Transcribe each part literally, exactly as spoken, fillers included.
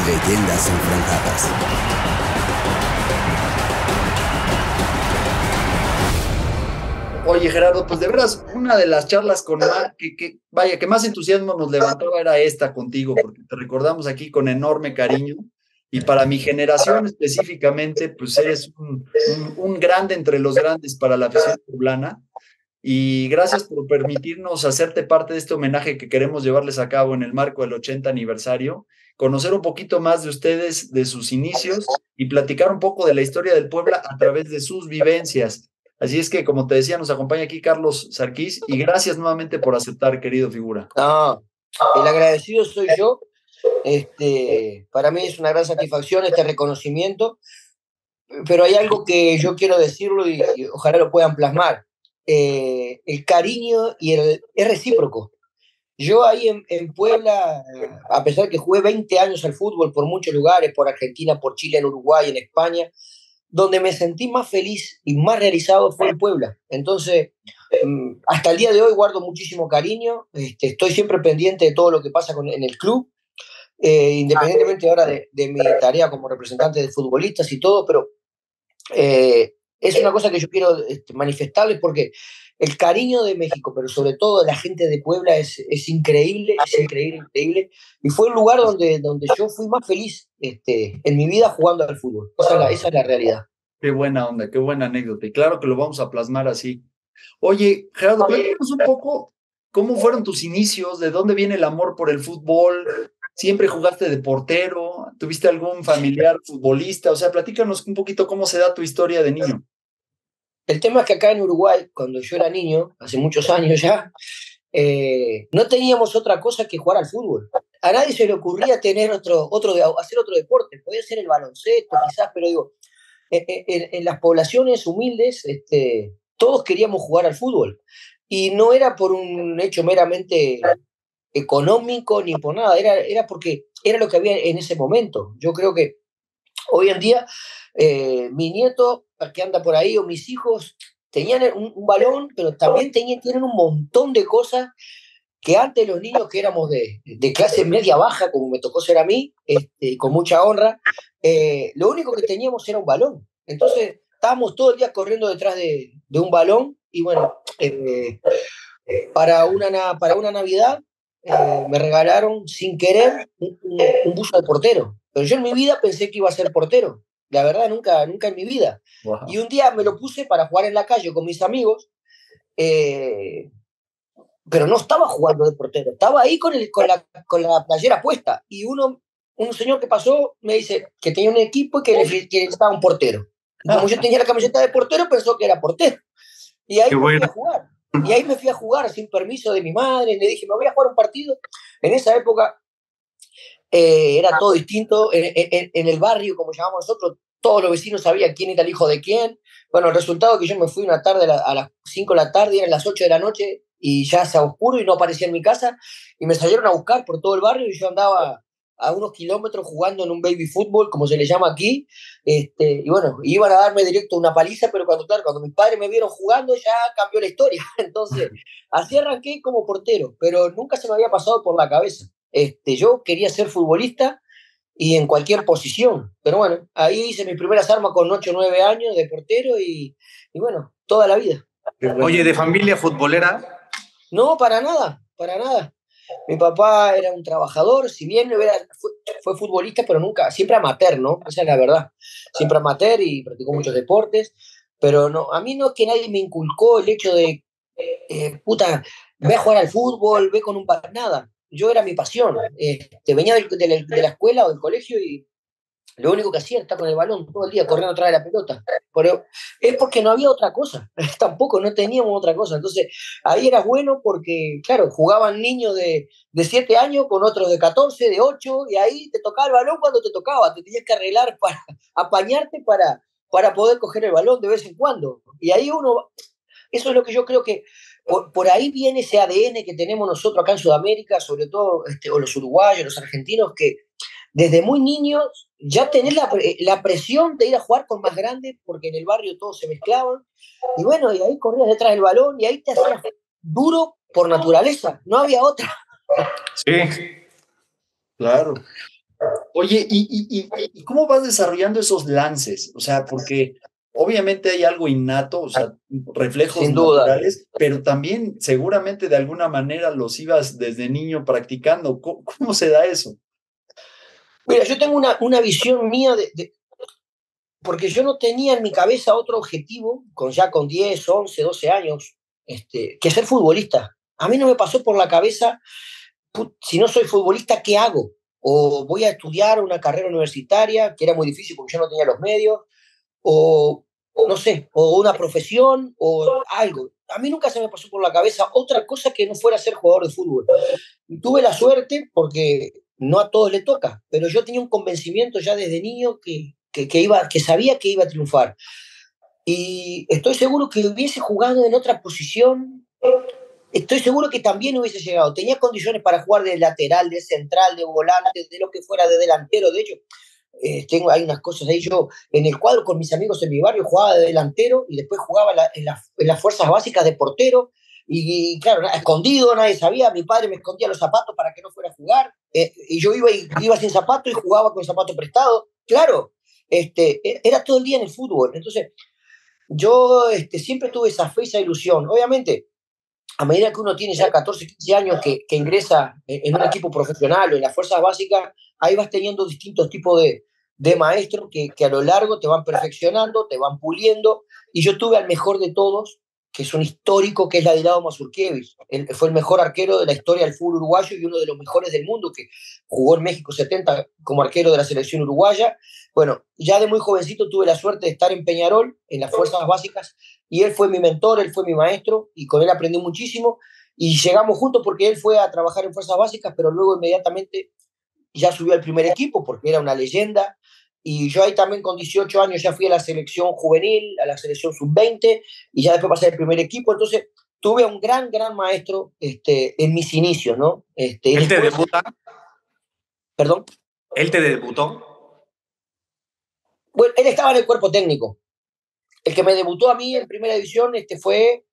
Leyendas enfrentadas. Oye, Gerardo, pues de veras, una de las charlas con más, que, que, vaya, que más entusiasmo nos levantaba era esta contigo, porque te recordamos aquí con enorme cariño, y para mi generación específicamente, pues eres un, un, un grande entre los grandes para la afición poblana, y gracias por permitirnos hacerte parte de este homenaje que queremos llevarles a cabo en el marco del ochenta aniversario, conocer un poquito más de ustedes, de sus inicios, y platicar un poco de la historia del Puebla a través de sus vivencias. Así es que, como te decía, nos acompaña aquí Carlos Sarquís y gracias nuevamente por aceptar, querido figura. No, el agradecido soy yo. Este, para mí es una gran satisfacción este reconocimiento, pero hay algo que yo quiero decirlo y, y ojalá lo puedan plasmar. Eh, el cariño y el, es recíproco. Yo ahí en, en Puebla, a pesar que jugué veinte años al fútbol por muchos lugares, por Argentina, por Chile, en Uruguay, en España, donde me sentí más feliz y más realizado fue en Puebla. Entonces, hasta el día de hoy guardo muchísimo cariño, este, estoy siempre pendiente de todo lo que pasa con, en el club, eh, independientemente ahora de, de mi tarea como representante de futbolistas y todo, pero eh, es una cosa que yo quiero este, manifestarles porque el cariño de México, pero sobre todo de la gente de Puebla es, es increíble, es increíble, increíble, y fue un lugar donde, donde yo fui más feliz este, en mi vida jugando al fútbol. Esa es, la, esa es la realidad. Qué buena onda, qué buena anécdota, y claro que lo vamos a plasmar así. Oye, Gerardo, platícanos un poco cómo fueron tus inicios, de dónde viene el amor por el fútbol, siempre jugaste de portero, tuviste algún familiar futbolista, o sea, platícanos un poquito cómo se da tu historia de niño. El tema es que acá en Uruguay, cuando yo era niño, hace muchos años ya, eh, no teníamos otra cosa que jugar al fútbol. A nadie se le ocurría tener otro, otro, hacer otro deporte, podía ser el baloncesto quizás, pero digo, en, en, en las poblaciones humildes, este, todos queríamos jugar al fútbol. Y no era por un hecho meramente económico ni por nada, era, era porque era lo que había en ese momento. Yo creo que hoy en día eh, mi nieto que anda por ahí o mis hijos tenían un, un balón, pero también tenían, tienen un montón de cosas que antes los niños que éramos de, de clase media baja, como me tocó ser a mí, este, con mucha honra, eh, lo único que teníamos era un balón. Entonces estábamos todo el día corriendo detrás de, de un balón y bueno, eh, para, una, para una Navidad eh, me regalaron sin querer un, un, un buzo de portero. Pero yo en mi vida pensé que iba a ser portero. La verdad, nunca, nunca en mi vida. Wow. Y un día me lo puse para jugar en la calle con mis amigos, eh, pero no estaba jugando de portero. Estaba ahí con, el, con, la, con la playera puesta. Y uno, un señor que pasó me dice que tenía un equipo y que, le, que estaba un portero. Y como yo tenía la camiseta de portero, pensó que era portero. Y ahí Qué me bueno. fui a jugar. Y ahí me fui a jugar sin permiso de mi madre. Le dije, me voy a jugar un partido. En esa época eh, era todo distinto. En, en, en el barrio, como llamamos nosotros, todos los vecinos sabían quién era el hijo de quién. Bueno, el resultado es que yo me fui una tarde a las cinco de la tarde, eran las ocho de la noche, y ya se oscuro y no aparecía en mi casa. Y me salieron a buscar por todo el barrio y yo andaba a unos kilómetros jugando en un baby fútbol, como se le llama aquí, este, y bueno, iban a darme directo una paliza, pero cuando, claro, cuando mis padres me vieron jugando ya cambió la historia. Entonces, así arranqué como portero, pero nunca se me había pasado por la cabeza. Este, yo quería ser futbolista y en cualquier posición, pero bueno, ahí hice mis primeras armas con ocho o nueve años de portero y, y bueno, toda la vida. Oye, ¿de familia futbolera? No, para nada, para nada. Mi papá era un trabajador, si bien era, fue, fue futbolista, pero nunca, siempre amateur, ¿no? Esa es la verdad. Siempre amateur y practicó muchos deportes, pero no, a mí no es que nadie me inculcó el hecho de, eh, puta, ve a jugar al fútbol, ve con un par, nada. Yo era mi pasión. Este, venía de, de, la, de la escuela o del colegio y lo único que hacía era estar con el balón todo el día corriendo atrás de la pelota. Pero es porque no había otra cosa. Tampoco no teníamos otra cosa. Entonces ahí era bueno porque, claro, jugaban niños de, de siete años con otros de catorce, de ocho, y ahí te tocaba el balón cuando te tocaba. Te tenías que arreglar para apañarte para, para poder coger el balón de vez en cuando. Y ahí uno, eso es lo que yo creo que por, por ahí viene ese A D N que tenemos nosotros acá en Sudamérica, sobre todo este, o los uruguayos, los argentinos, que desde muy niños ya tenés la, la presión de ir a jugar con más grandes, porque en el barrio todos se mezclaban, y bueno, y ahí corrías detrás del balón, y ahí te hacías duro por naturaleza, no había otra. Sí, claro. Oye, ¿y, y, y, y cómo vas desarrollando esos lances? O sea, porque obviamente hay algo innato, o sea, reflejos Sin duda. naturales, pero también seguramente de alguna manera los ibas desde niño practicando. ¿Cómo, cómo se da eso? Mira, yo tengo una, una visión mía de, de, porque yo no tenía en mi cabeza otro objetivo, con ya con diez, once, doce años, este, que ser futbolista. A mí no me pasó por la cabeza, put, si no soy futbolista, ¿qué hago? O voy a estudiar una carrera universitaria, que era muy difícil porque yo no tenía los medios, o no sé, o una profesión, o algo. A mí nunca se me pasó por la cabeza otra cosa que no fuera ser jugador de fútbol. Y tuve la suerte, porque no a todos le toca, pero yo tenía un convencimiento ya desde niño que, que, que, iba, que sabía que iba a triunfar. Y estoy seguro que hubiese jugado en otra posición, estoy seguro que también hubiese llegado. Tenía condiciones para jugar de lateral, de central, de volante, de lo que fuera, de delantero. De hecho, eh, tengo, hay unas cosas ahí. Yo en el cuadro con mis amigos en mi barrio jugaba de delantero y después jugaba la, en, la, en las fuerzas básicas de portero. Y, y claro, escondido, nadie sabía. Mi padre me escondía los zapatos para que no fuera a jugar. Eh, y yo iba, y, iba sin zapato y jugaba con zapato prestado. Claro, este, era todo el día en el fútbol. Entonces, yo este, siempre tuve esa fe, esa ilusión. Obviamente, a medida que uno tiene ya catorce, quince años que, que ingresa en un equipo profesional o en las fuerzas básicas, ahí vas teniendo distintos tipos de, de maestros que, que a lo largo te van perfeccionando, te van puliendo, y yo tuve al mejor de todos, que es un histórico, que es Ladislao Mazurkiewicz. Él fue el mejor arquero de la historia del fútbol uruguayo y uno de los mejores del mundo, que jugó en México setenta como arquero de la selección uruguaya. Bueno, ya de muy jovencito tuve la suerte de estar en Peñarol, en las fuerzas básicas, y él fue mi mentor, él fue mi maestro, y con él aprendí muchísimo, y llegamos juntos porque él fue a trabajar en fuerzas básicas, pero luego inmediatamente ya subió al primer equipo porque era una leyenda, y yo ahí también con dieciocho años ya fui a la selección juvenil, a la selección sub veinte, y ya después pasé al primer equipo. Entonces tuve a un gran, gran maestro este, en mis inicios, ¿no? Este, ¿Él te después, debuta? ¿Perdón? ¿Él te debutó? Bueno, él estaba en el cuerpo técnico. El que me debutó a mí en primera división este, fue,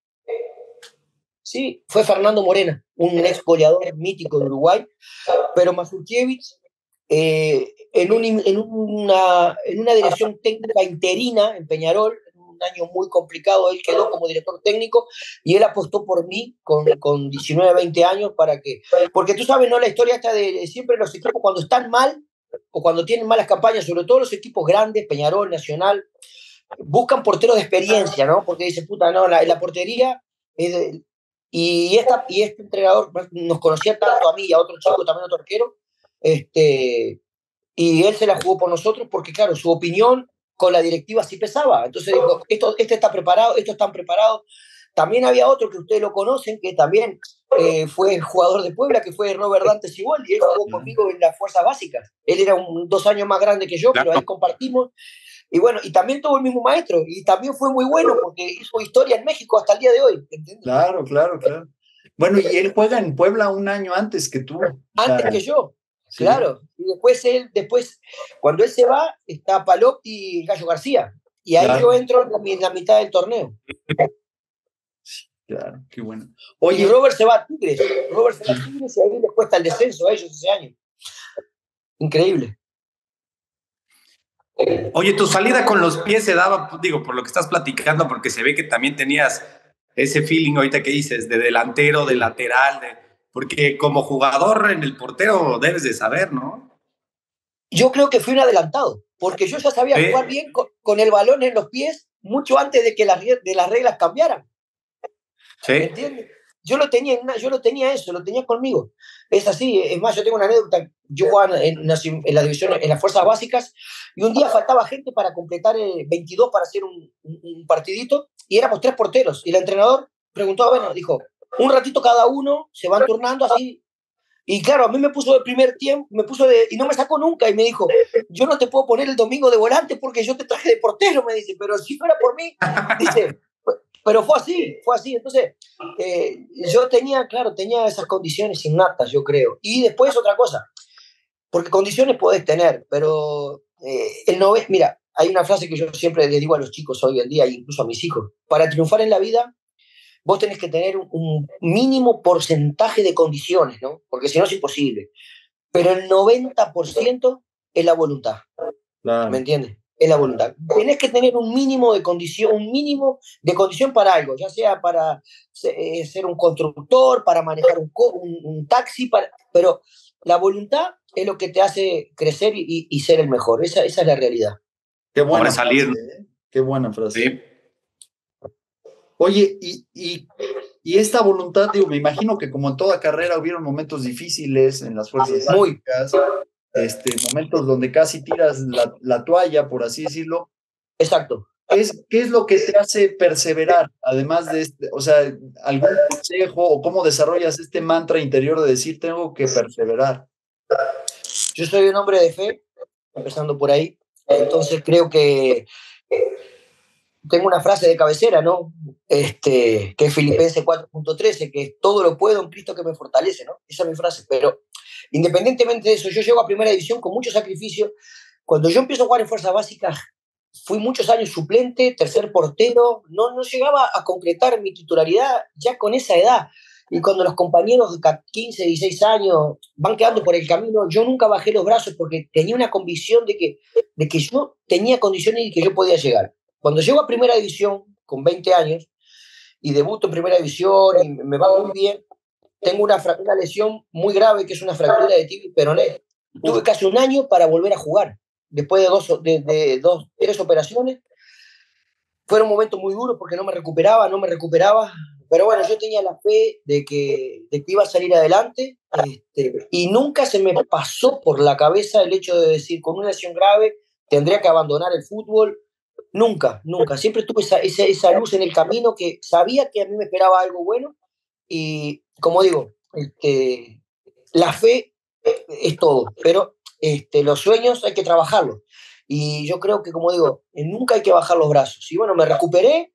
sí, fue Fernando Morena, un ex goleador mítico de Uruguay, pero Mazurkiewicz, eh, en, un, en, una, en una dirección técnica interina en Peñarol, un año muy complicado, él quedó como director técnico y él apostó por mí con, con diecinueve, veinte años para que, porque tú sabes, ¿no? La historia esta de siempre los equipos cuando están mal o cuando tienen malas campañas, sobre todo los equipos grandes, Peñarol, Nacional, buscan porteros de experiencia, ¿no? Porque dice, puta, no, la, la portería es de, y, esta, y este entrenador nos conocía tanto a mí y a otro chico, también otro arquero, este, y él se la jugó por nosotros porque, claro, su opinión con la directiva sí pesaba. Entonces dijo, esto, este está preparado, estos están preparados. También había otro que ustedes lo conocen, que también eh, fue jugador de Puebla, que fue Robert Dante Siboldi, y él jugó conmigo en las fuerzas básicas. Él era un, dos años más grande que yo, claro, pero ahí compartimos. Y bueno, y también tuvo el mismo maestro, y también fue muy bueno porque hizo historia en México hasta el día de hoy, ¿entiendes? Claro, claro, claro. Bueno, y él juega en Puebla un año antes que tú. Antes que yo, sí. Claro. Y después él, después, cuando él se va, está Palotti y Gallo García. Y ahí claro. Yo entro en la mitad del torneo. Claro, qué bueno. Oye, y Robert se va a Tigres. Robert se va a Tigres y ahí les cuesta el descenso a ellos ese año. Increíble. Oye, tu salida con los pies se daba, digo, por lo que estás platicando, porque se ve que también tenías ese feeling ahorita que dices, de delantero, de lateral, de, porque como jugador en el portero debes de saber, ¿no? Yo creo que fui un adelantado, porque yo ya sabía ¿Eh? jugar bien con, con el balón en los pies mucho antes de que las, de las reglas cambiaran. ¿Sí? ¿Me entiendes? Yo lo tenía, yo lo tenía eso, lo tenía conmigo. Es así, es más, yo tengo una anécdota. Yo jugaba en, en las divisiones, en las fuerzas básicas, y un día faltaba gente para completar el veintidós para hacer un, un, un partidito, y éramos tres porteros. Y el entrenador preguntó, bueno, dijo, un ratito cada uno, se van turnando así. Y claro, a mí me puso de primer tiempo, me puso de, y no me sacó nunca, y me dijo, yo no te puedo poner el domingo de volante porque yo te traje de portero, me dice, pero si fuera por mí, dice, pero fue así, fue así. Entonces, eh, yo tenía, claro, tenía esas condiciones innatas, yo creo. Y después otra cosa, porque condiciones podés tener, pero eh, el no es, mira, hay una frase que yo siempre les digo a los chicos hoy en día, incluso a mis hijos, para triunfar en la vida, vos tenés que tener un mínimo porcentaje de condiciones, ¿no? Porque si no es imposible. Pero el noventa por ciento es la voluntad. Claro. ¿Me entiendes? Es la voluntad. Tenés que tener un mínimo de condición, un mínimo de condición para algo, ya sea para eh, ser un constructor, para manejar un, un, un taxi, para, pero la voluntad es lo que te hace crecer y, y ser el mejor. Esa, esa es la realidad. Qué buena salir. frase, ¿eh? Qué buena frase. Sí. Oye, y, y, y esta voluntad, digo, me imagino que como en toda carrera hubieron momentos difíciles en las fuerzas básicas, este, momentos donde casi tiras la, la toalla, por así decirlo. Exacto. ¿Qué es, ¿Qué es lo que te hace perseverar? Además de, este, o sea, algún consejo o cómo desarrollas este mantra interior de decir, tengo que perseverar. Yo soy un hombre de fe, empezando por ahí. Entonces creo que tengo una frase de cabecera, ¿no? Este, que es Filipenses cuatro punto trece, que es todo lo puedo en Cristo que me fortalece, ¿no? Esa es mi frase. Pero independientemente de eso, yo llego a primera división con mucho sacrificio. Cuando yo empiezo a jugar en fuerzas básicas, fui muchos años suplente, tercer portero, no, no llegaba a concretar mi titularidad ya con esa edad. Y cuando los compañeros de quince, dieciséis años van quedando por el camino, yo nunca bajé los brazos porque tenía una convicción de que, de que yo tenía condiciones y que yo podía llegar. Cuando llego a primera división, con veinte años, y debuto en primera división y me va muy bien, tengo una, una lesión muy grave que es una fractura de tibia y peroné. Tuve casi un año para volver a jugar. Después de dos, de, de dos, tres operaciones, fueron momentos muy duros porque no me recuperaba, no me recuperaba. Pero bueno, yo tenía la fe de que, de que iba a salir adelante este, y nunca se me pasó por la cabeza el hecho de decir, con una lesión grave, tendría que abandonar el fútbol. Nunca, nunca. Siempre tuve esa, esa, esa luz en el camino que sabía que a mí me esperaba algo bueno y, como digo, este, la fe es todo, pero este, los sueños hay que trabajarlos. Y yo creo que, como digo, nunca hay que bajar los brazos. Y bueno, me recuperé,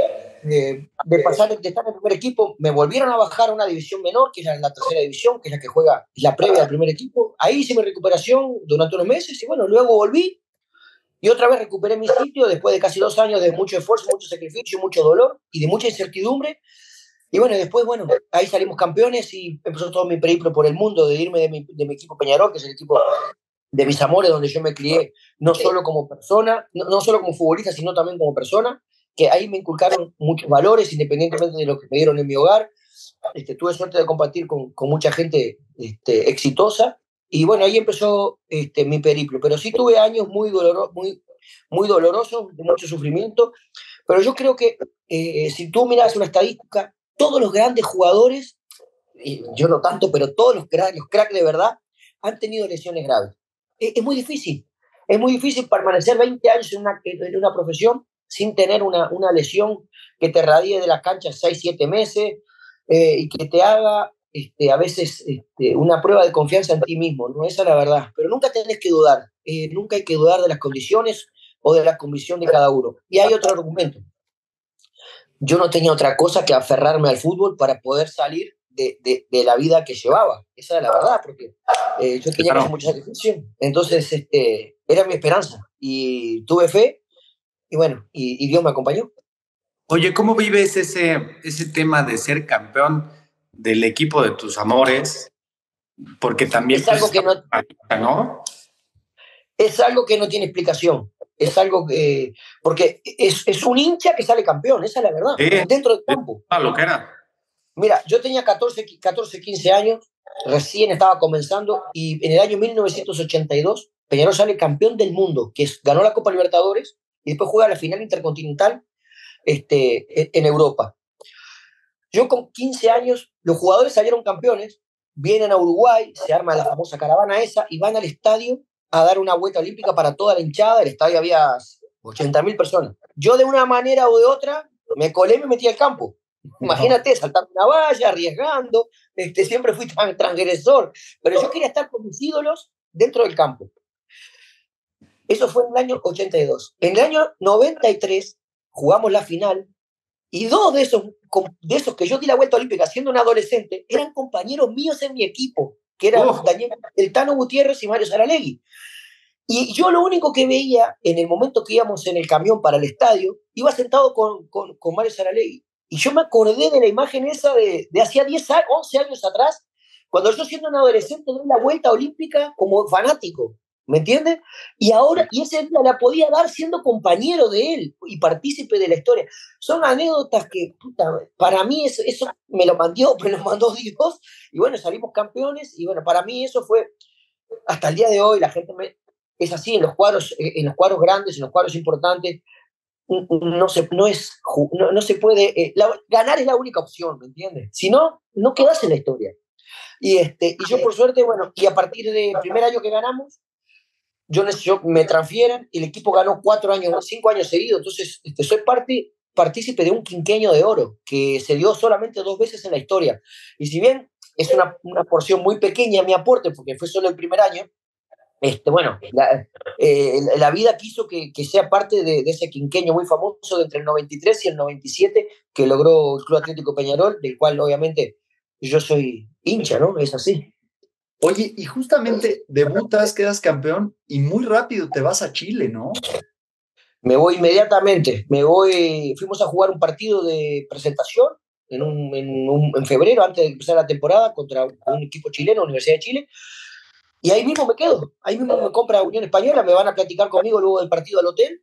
eh, de pasar de estar en el primer equipo, me volvieron a bajar a una división menor, que es la tercera división, que es la que juega la previa del primer equipo. Ahí hice mi recuperación durante unos meses y bueno, luego volví y otra vez recuperé mi sitio después de casi dos años de mucho esfuerzo, mucho sacrificio, mucho dolor y de mucha incertidumbre. Y bueno, después, bueno, ahí salimos campeones y empezó todo mi periplo por el mundo, de irme de mi, de mi equipo Peñarol, que es el equipo de mis amores, donde yo me crié no solo como persona, no, no solo como futbolista, sino también como persona, que ahí me inculcaron muchos valores, independientemente de lo que me dieron en mi hogar. Este, tuve suerte de compartir con, con mucha gente este, exitosa, y bueno, ahí empezó este, mi periplo. Pero sí tuve años muy, doloro, muy, muy dolorosos, de mucho sufrimiento, pero yo creo que eh, si tú miras una estadística, todos los grandes jugadores, y yo no tanto, pero todos los cracks, los cracks de verdad, han tenido lesiones graves. Es, es muy difícil, es muy difícil permanecer veinte años en una, en una profesión sin tener una, una lesión que te radie de la cancha seis, siete meses eh, y que te haga este, a veces este, una prueba de confianza en ti mismo, ¿no? Esa es la verdad. Pero nunca tenés que dudar, eh, nunca hay que dudar de las condiciones o de la convicción de cada uno. Y hay otro argumento. Yo no tenía otra cosa que aferrarme al fútbol para poder salir de, de, de la vida que llevaba. Esa es la verdad, porque eh, yo tenía que hacer mucha sacrificio. Entonces, este, era mi esperanza. Y tuve fe, y bueno, y, y Dios me acompañó. Oye, ¿cómo vives ese, ese tema de ser campeón del equipo de tus amores? Porque también... Es algo pues, que no, ¿no? es algo que no tiene explicación. Es algo que... Porque es, es un hincha que sale campeón, esa es la verdad. Sí, dentro del campo. Ah, lo que era. Mira, yo tenía catorce, catorce, quince años, recién estaba comenzando, y en el año mil novecientos ochenta y dos Peñarol sale campeón del mundo, que es, ganó la Copa Libertadores y después juega la final intercontinental este, en Europa. Yo con quince años, los jugadores salieron campeones, vienen a Uruguay, se arma la famosa caravana esa y van al estadio a dar una vuelta olímpica para toda la hinchada. El estadio había ochenta mil personas. Yo de una manera o de otra me colé y me metí al campo. Imagínate, saltando una valla, arriesgando, este, siempre fui tan transgresor, pero yo quería estar con mis ídolos dentro del campo. Eso fue en el año ochenta y dos. En el año noventa y tres jugamos la final y dos de esos, de esos que yo di la vuelta olímpica siendo un adolescente eran compañeros míos en mi equipo, que eran oh. Daniel, el Tano Gutiérrez y Mario Saralegui. Y yo lo único que veía en el momento que íbamos en el camión para el estadio, iba sentado con, con, con Mario Saralegui. Y yo me acordé de la imagen esa de, de hacía diez, once años atrás, cuando yo siendo un adolescente doy la vuelta olímpica como fanático. ¿me entiendes? Y ahora, y esa día la podía dar siendo compañero de él y partícipe de la historia. Son anécdotas que, puta, para mí eso, eso me lo mandó, me lo mandó Dios, y bueno, salimos campeones, y bueno, para mí eso fue, hasta el día de hoy, la gente me, es así, en los cuadros, en los cuadros grandes, en los cuadros importantes, no se, no es, no, no se puede, eh, la, ganar es la única opción, ¿me entiendes? Si no, no quedas en la historia. Y, este, y yo por suerte, bueno, y a partir del primer año que ganamos, yo, yo me transfieren y el equipo ganó cuatro años, cinco años seguidos, entonces este, soy parte, partícipe de un quinquenio de oro que se dio solamente dos veces en la historia. Y si bien es una, una porción muy pequeña mi aporte, porque fue solo el primer año, este, bueno, la, eh, la vida quiso que, que sea parte de, de ese quinquenio muy famoso de entre el noventa y tres y el noventa y siete que logró el Club Atlético Peñarol, del cual obviamente yo soy hincha, ¿no? Es así. Oye, y justamente debutas, quedas campeón y muy rápido te vas a Chile, ¿no? Me voy inmediatamente, me voy, fuimos a jugar un partido de presentación en, un, en, un, en febrero, antes de empezar la temporada, contra un equipo chileno, Universidad de Chile, y ahí mismo me quedo, ahí mismo me compra Unión Española, me van a platicar conmigo luego del partido al hotel,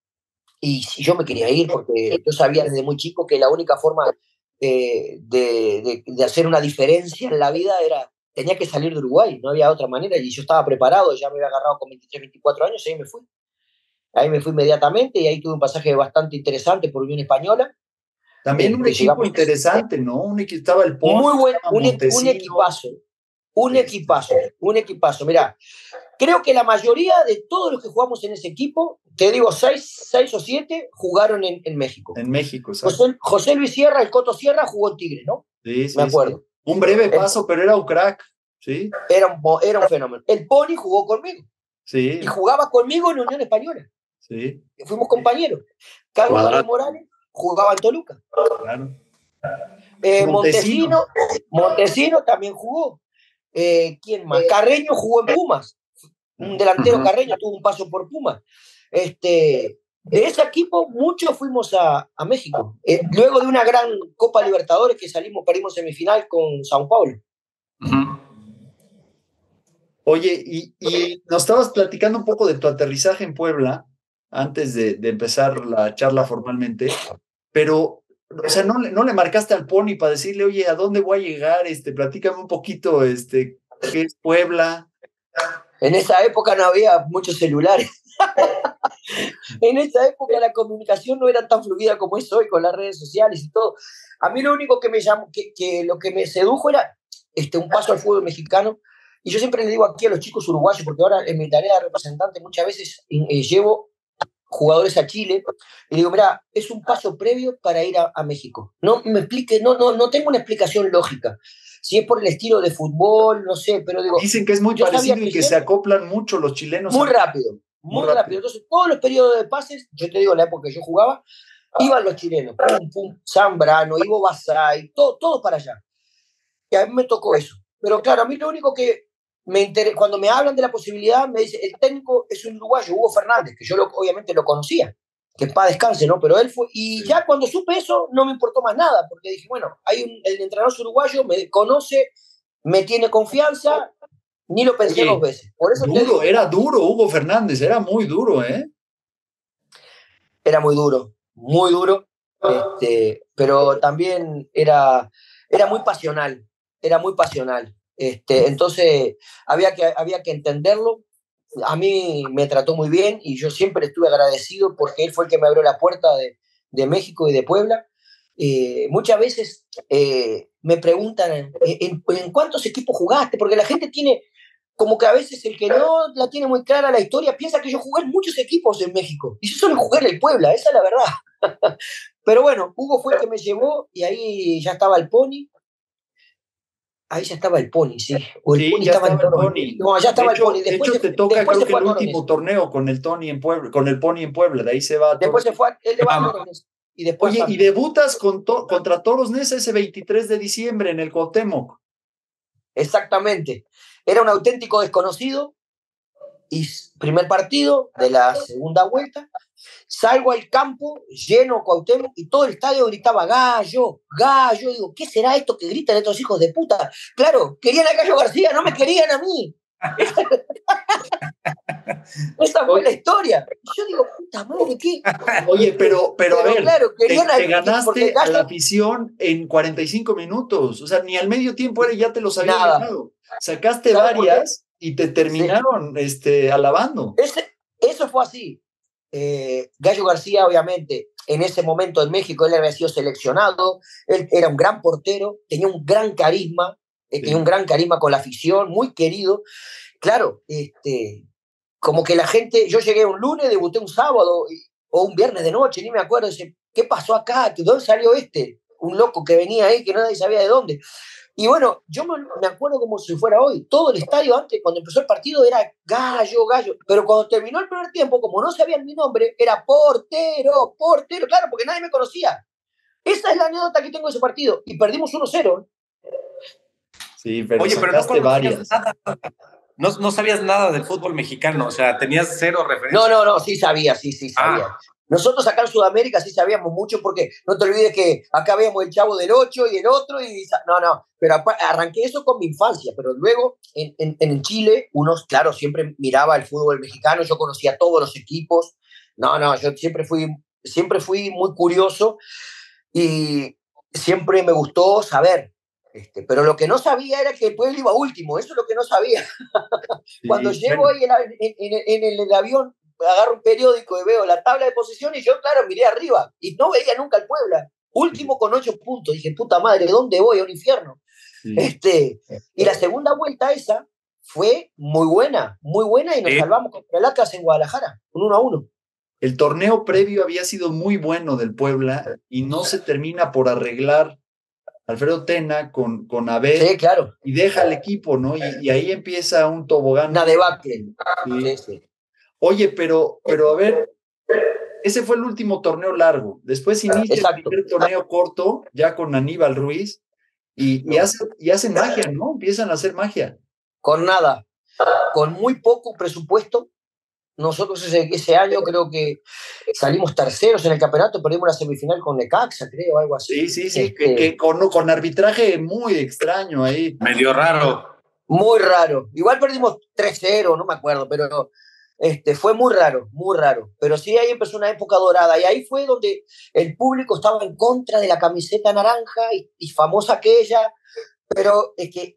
y yo me quería ir porque yo sabía desde muy chico que la única forma eh, de, de, de hacer una diferencia en la vida era, tenía que salir de Uruguay, no había otra manera, y yo estaba preparado, ya me había agarrado con veintitrés, veinticuatro años, y ahí me fui. Ahí me fui inmediatamente y ahí tuve un pasaje bastante interesante por Unión Española. También un eh, equipo llegamos, interesante, ¿no? Un equipo, estaba el Pony, muy buen, un, Montesino. un equipazo, un Sí. equipazo, un equipazo. Mirá, creo que la mayoría de todos los que jugamos en ese equipo, te digo, seis, seis o siete, jugaron en, en México. En México, ¿sabes? José, José Luis Sierra, el Coto Sierra, jugó en Tigre, ¿no? Sí, sí, me acuerdo. Sí. Un breve paso, pero era un crack, ¿sí? Era un, era un fenómeno. El Pony jugó conmigo. Sí. Y jugaba conmigo en Unión Española. Sí. Fuimos compañeros. Carlos Manuel Morales jugaba en Toluca. Claro. Eh, Montesino, Montesino también jugó. Eh, ¿Quién más? Carreño jugó en Pumas. Un delantero uh-huh. Carreño tuvo un paso por Pumas. Este, de ese equipo, muchos fuimos a, a México. Eh, luego de una gran Copa Libertadores que salimos, perdimos semifinal con Sao Paulo. Uh-huh. Oye, y, y nos estabas platicando un poco de tu aterrizaje en Puebla antes de, de empezar la charla formalmente, pero, o sea, no, no le marcaste al Pony para decirle, oye, ¿a dónde voy a llegar? Este, platícame un poquito, este, ¿qué es Puebla? En esa época no había muchos celulares. En esa época la comunicación no era tan fluida como es hoy con las redes sociales y todo. A mí lo único que me llamó, que, que lo que me sedujo era este, un paso al fútbol mexicano. Y yo siempre le digo aquí a los chicos uruguayos, porque ahora en mi tarea de representante muchas veces eh, llevo jugadores a Chile, y digo, mira, es un paso previo para ir a, a México. No me explique, no, no, no tengo una explicación lógica. Si es por el estilo de fútbol, no sé, pero digo... Dicen que es muy parecido y que, que se acoplan mucho los chilenos. Muy rápido, muy, muy rápido. rápido. Entonces, todos los periodos de pases, yo te digo, en la época que yo jugaba, iban los chilenos, pum, pum, Zambrano, Ivo Basay, todo, todo para allá. Y a mí me tocó eso. Pero claro, a mí lo único que me inter... cuando me hablan de la posibilidad, me dice, el técnico es un uruguayo, Hugo Fernández, que yo lo, obviamente lo conocía, que en paz descanse, ¿no? Pero él fue, y ya cuando supe eso, no me importó más nada, porque dije, bueno, hay un, el entrenador uruguayo, me conoce, me tiene confianza, ni lo pensé Oye, dos veces. Por eso duro, te digo, era duro Hugo Fernández, era muy duro, ¿eh? Era muy duro, muy duro, este, pero también era, era muy pasional, era muy pasional. Este, entonces había que, había que entenderlo. A mí me trató muy bien y yo siempre estuve agradecido porque él fue el que me abrió la puerta de, de México y de Puebla. Eh, muchas veces eh, me preguntan ¿en, en, en cuántos equipos jugaste, porque la gente tiene como que a veces el que no la tiene muy clara la historia piensa que yo jugué en muchos equipos en México y yo solo jugué en el Puebla, esa es la verdad. Pero bueno, Hugo fue el que me llevó y ahí ya estaba el Pony. Ahí ya estaba el Pony, sí. O el sí, Pony ya estaba, estaba el Pony. No, ya estaba de hecho, el Pony. Después de hecho, se, te toca creo que el Torones. último torneo con el Tony en Puebla, con el Pony en Puebla, de ahí se va. Después se fue, él le va a Torones. Y después Oye, y debutas con to, contra Toros Neza ese veintitrés de diciembre en el Cuauhtémoc. Exactamente. Era un auténtico desconocido. Y primer partido de la segunda vuelta. Salgo al campo, lleno Cuauhtémoc, y todo el estadio gritaba Gallo, Gallo. Digo, ¿qué será esto que gritan estos hijos de puta? Claro, querían a Gallo García, no me querían a mí. Esa, esa fue la historia. Y yo digo, puta madre, ¿qué? Oye, pero, pero, pero a ver, claro, te, querían te ganaste Gallo, a la afición en cuarenta y cinco minutos. O sea, ni al medio tiempo era, ya te los habían nada. ganado. Sacaste varias y te terminaron sí. este, alabando. Ese, eso fue así. Eh, Gallo García, obviamente, en ese momento en México, él había sido seleccionado, él era un gran portero, tenía un gran carisma, eh, sí. tenía un gran carisma con la afición, muy querido. Claro, este, como que la gente, yo llegué un lunes, debuté un sábado o un viernes de noche, ni me acuerdo, dice, ¿qué pasó acá? ¿De dónde salió este? Un loco que venía ahí, que nadie sabía de dónde. Y bueno, yo me acuerdo como si fuera hoy. Todo el estadio antes, cuando empezó el partido, era Gallo, Gallo. Pero cuando terminó el primer tiempo, como no sabían mi nombre, era portero, portero. Claro, porque nadie me conocía. Esa es la anécdota que tengo de ese partido. Y perdimos uno cero. Sí, pero Oye, pero no varias. Nada. No, no sabías nada del fútbol mexicano. O sea, tenías cero referencia. No, no, no, sí sabía, sí, sí sabía. Ah. Nosotros acá en Sudamérica sí sabíamos mucho porque no te olvides que acá veíamos el Chavo del ocho y el otro y no, no, pero arranqué eso con mi infancia, pero luego en, en, en Chile uno, claro, siempre miraba el fútbol mexicano, yo conocía todos los equipos, no, no, yo siempre fui, siempre fui muy curioso y siempre me gustó saber, este, pero lo que no sabía era que el pueblo iba último, eso es lo que no sabía. Sí, Cuando llego ahí en, en, en, en el avión, agarro un periódico y veo la tabla de posiciones y yo, claro, miré arriba y no veía nunca el Puebla. Último con ocho puntos. Dije, puta madre, ¿dónde voy? A un infierno. Sí. Este, y la segunda vuelta esa fue muy buena, muy buena y nos sí. salvamos contra el Atlas en Guadalajara, un uno a uno. El torneo previo había sido muy bueno del Puebla y no se termina por arreglar Alfredo Tena con, con Abel sí, claro. y deja al equipo, ¿no? Y, y ahí empieza un tobogán. Una debacle. Sí. Sí, sí. Oye, pero, pero a ver, ese fue el último torneo largo. Después inicia Exacto. el primer torneo corto, ya con Aníbal Ruiz, y, y, hace, y hacen magia, ¿no? Empiezan a hacer magia. Con nada, con muy poco presupuesto. Nosotros ese, ese año creo que salimos terceros en el campeonato, perdimos la semifinal con Necaxa, creo, algo así. Sí, sí, sí, este, que, que con, con arbitraje muy extraño ahí. Medio raro. Muy raro. Igual perdimos tres cero, no me acuerdo, pero este, fue muy raro, muy raro. Pero sí, ahí empezó una época dorada. Y ahí fue donde el público estaba en contra de la camiseta naranja y, y famosa aquella. Pero es que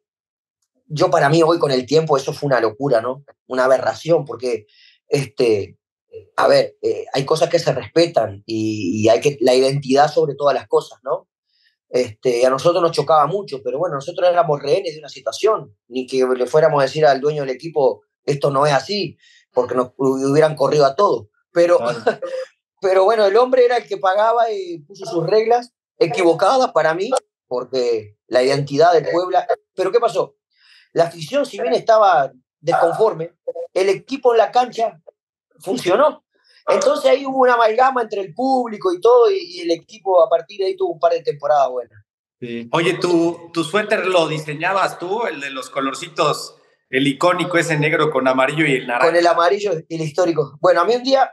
yo para mí hoy con el tiempo eso fue una locura, ¿no? Una aberración, porque, este, a ver, eh, hay cosas que se respetan y, y hay que la identidad sobre todas las cosas, ¿no? Este, a nosotros nos chocaba mucho, pero bueno, nosotros éramos rehenes de una situación, ni que le fuéramos a decir al dueño del equipo, esto no es así, porque nos hubieran corrido a todos. Pero, claro. pero bueno, el hombre era el que pagaba y puso sus reglas equivocadas para mí, porque la identidad del Puebla... Pero ¿qué pasó? La afición, si bien estaba desconforme, el equipo en la cancha funcionó. Entonces ahí hubo una amalgama entre el público y todo, y, y el equipo a partir de ahí tuvo un par de temporadas buenas. Sí. Oye, ¿tu, ¿tu suéter lo diseñabas tú, el de los colorcitos, el icónico ese negro con amarillo y el naranja? Con el amarillo y el histórico. Bueno, a mí un día,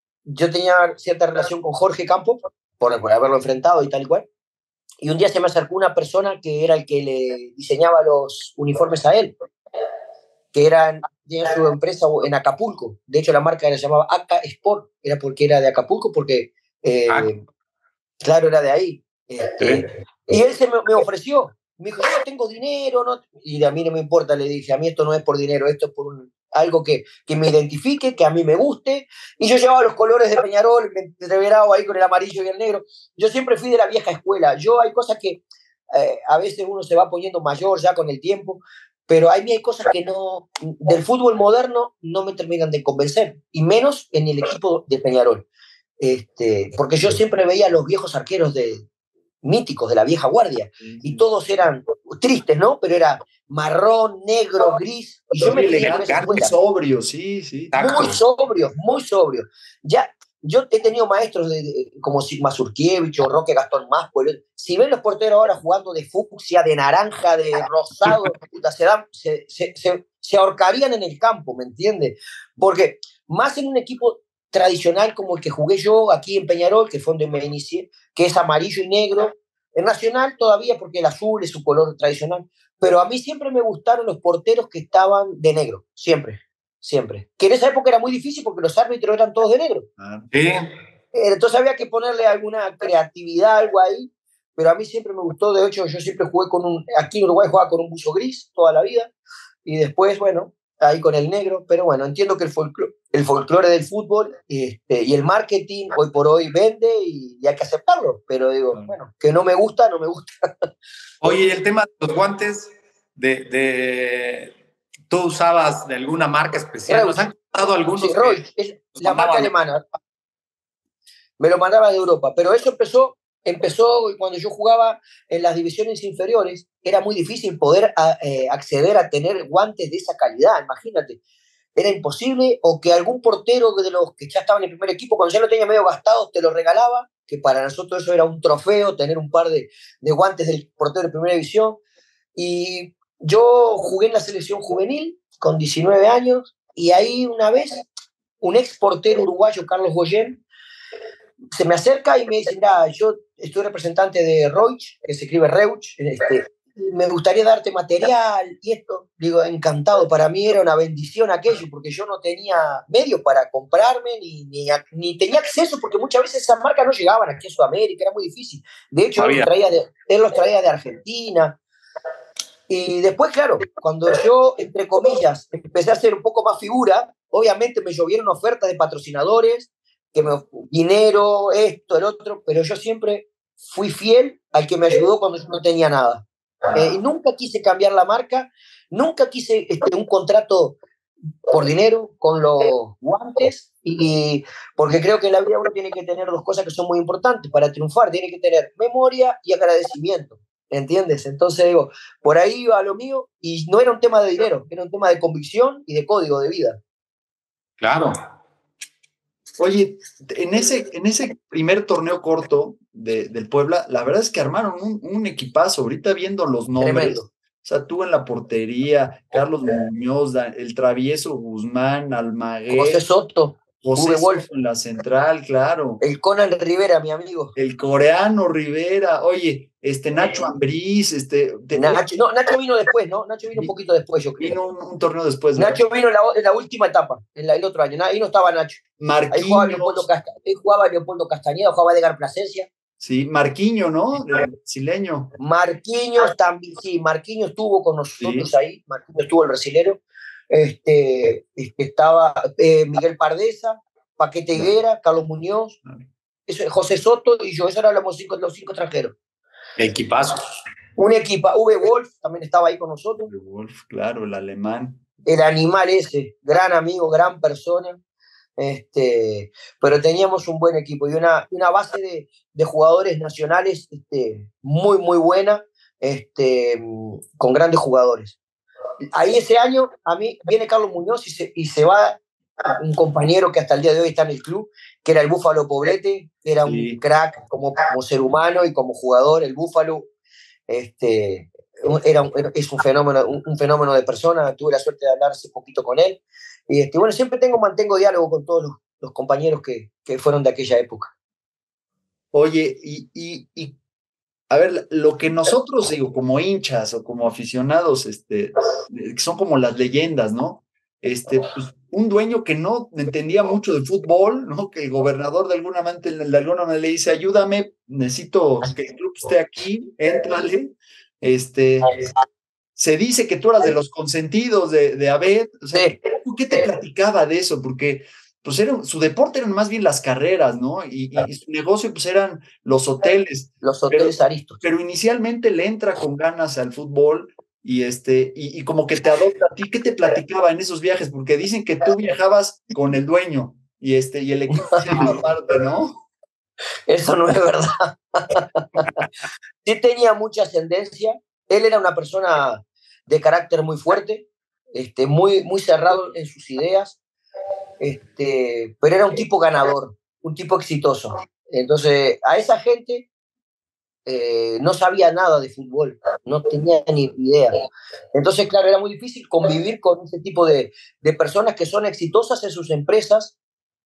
yo tenía cierta relación con Jorge Campos, por, por haberlo enfrentado y tal y cual, y un día se me acercó una persona que era el que le diseñaba los uniformes a él, que eran... tenía su empresa en Acapulco. De hecho, la marca se llamaba Aca Sport. Era porque era de Acapulco, porque, eh, ah. claro, era de ahí. Este, y él se me, me ofreció. Me dijo, yo no tengo dinero. No. Y a mí no me importa, le dije. A mí esto no es por dinero, esto es por un, algo que, que me identifique, que a mí me guste. Y yo llevaba los colores de Peñarol, me entreveraba ahí con el amarillo y el negro. Yo siempre fui de la vieja escuela. Yo hay cosas que eh, a veces uno se va poniendo mayor ya con el tiempo, pero a mí hay cosas que no, del fútbol moderno no me terminan de convencer, y menos en el equipo de Peñarol. Este, porque yo siempre veía a los viejos arqueros de, míticos de la vieja guardia, y todos eran tristes, ¿no? Pero era marrón, negro, gris, y yo me elegante, muy sobrio, sí, sí. Muy sobrios, muy sobrios. Ya, yo he tenido maestros de, de, como Sigma Surkiewicz o Roque Gastón Maspuel. Si ven los porteros ahora jugando de fucsia, de naranja, de rosado, puta, se, dan, se, se, se, se ahorcarían en el campo, ¿me entiendes? Porque más en un equipo tradicional como el que jugué yo aquí en Peñarol, que fue donde me inicié, que es amarillo y negro, en Nacional todavía porque el azul es su color tradicional, pero a mí siempre me gustaron los porteros que estaban de negro, siempre, siempre. Que en esa época era muy difícil porque los árbitros eran todos de negro. Sí. Entonces había que ponerle alguna creatividad, algo ahí, pero a mí siempre me gustó. De hecho, yo siempre jugué con un, aquí en Uruguay jugaba con un buzo gris toda la vida, y después, bueno, ahí con el negro, pero bueno, entiendo que el folclore, el folclore del fútbol este, y el marketing hoy por hoy vende y, y hay que aceptarlo, pero digo, bueno, que no me gusta, no me gusta. Oye, y el tema de los guantes, de, de ¿tú usabas de alguna marca especial? Reusch. ¿Nos han contado algunos? Sí, Reusch, es la marca alemana. Me lo mandaba de Europa, pero eso empezó, empezó cuando yo jugaba en las divisiones inferiores. Era muy difícil poder a, eh, acceder a tener guantes de esa calidad, imagínate. Era imposible, o que algún portero de los que ya estaban en el primer equipo, cuando ya lo tenía medio gastado, te lo regalaba, que para nosotros eso era un trofeo, tener un par de, de guantes del portero de primera división. Y yo jugué en la selección juvenil con diecinueve años, y ahí una vez un ex portero uruguayo, Carlos Goyen, se me acerca y me dice, mira, yo estoy representante de Reusch, que se escribe Reusch, este, me gustaría darte material y esto. Digo, encantado, para mí era una bendición aquello, porque yo no tenía medios para comprarme, ni, ni, ni tenía acceso, porque muchas veces esas marcas no llegaban aquí a Sudamérica, era muy difícil. De hecho, él los, traía de, él los traía de Argentina. Y después, claro, cuando yo, entre comillas, empecé a ser un poco más figura, obviamente me llovieron ofertas de patrocinadores, que me, dinero, esto, el otro, pero yo siempre fui fiel al que me ayudó cuando yo no tenía nada. Eh, y nunca quise cambiar la marca, nunca quise este, un contrato por dinero con los guantes, y, porque creo que en la vida uno tiene que tener dos cosas que son muy importantes para triunfar, tiene que tener memoria y agradecimiento, ¿entiendes? Entonces digo, por ahí iba lo mío, y no era un tema de dinero, era un tema de convicción y de código de vida. Claro. Oye, en ese, en ese primer torneo corto de, del Puebla, la verdad es que armaron un, un equipazo. Ahorita viendo los nombres, Tremendo. O sea, tú en la portería, Carlos Muñoz, el travieso Guzmán, Almaguer, José Soto, José Uwe Wolf, Soto en la central, claro. el Conan Rivera, mi amigo. El coreano Rivera, oye, este Nacho Ambriz, este. De, Nacho, no, Nacho vino después, ¿no? Nacho vino un poquito después, yo creo. Vino un, un torneo después. ¿Verdad? Nacho vino en la, en la última etapa, en la, el otro año. Ahí no estaba Nacho. Marquinhos. Ahí jugaba Leopoldo, Casta, ahí jugaba Leopoldo Castañeda, jugaba Edgar Plasencia. Sí, Marquinhos, ¿no? El brasileño. Marquinhos también, sí, Marquinhos estuvo con nosotros sí. ahí, Marquinhos estuvo el brasilero. Este, este, estaba eh, Miguel Pardesa, Paquete Higuera, Carlos Muñoz, eso, José Soto y yo, esos eran los cinco, los cinco extranjeros. Equipazo. Un equipo, Uwe Wolf también estaba ahí con nosotros. Uwe Wolf, claro, el alemán. El animal ese, gran amigo, gran persona. Este, pero teníamos un buen equipo y una, una base de, de jugadores nacionales este, muy, muy buena, este, con grandes jugadores. Ahí ese año, a mí, viene Carlos Muñoz y se, y se va un compañero que hasta el día de hoy está en el club, que era el Búfalo Poblete, que era sí. un crack como, como ser humano y como jugador, el Búfalo. Este, era un, es un fenómeno, un, un fenómeno de persona, tuve la suerte de hablar hace poquito con él. Y este, bueno, siempre tengo, mantengo diálogo con todos los, los compañeros que, que fueron de aquella época. Oye, y, y, y a ver, lo que nosotros, digo, como hinchas o como aficionados, este, son como las leyendas, ¿no? Este, pues, un dueño que no entendía mucho de fútbol, ¿no? Que el gobernador de alguna manera, de alguna manera le dice, ayúdame, necesito que el club esté aquí, éntrale. Este, se dice que tú eras de los consentidos de, de Abed. O sea, sí. ¿Qué te platicaba de eso? Porque pues era, su deporte eran más bien las carreras, ¿no? Y, y, y su negocio pues eran los hoteles. Los hoteles pero, aristos. Pero inicialmente le entra con ganas al fútbol y, este, y, y como que te adopta a ti. ¿Qué te platicaba en esos viajes? Porque dicen que tú viajabas con el dueño y, este, y el equipo aparte, ¿no? Eso no es verdad. Sí tenía mucha ascendencia. Él era una persona de carácter muy fuerte, este, muy, muy cerrado en sus ideas, este, pero era un tipo ganador, un tipo exitoso. Entonces, a esa gente eh, no sabía nada de fútbol, no tenía ni idea. Entonces, claro, era muy difícil convivir con ese tipo de, de personas que son exitosas en sus empresas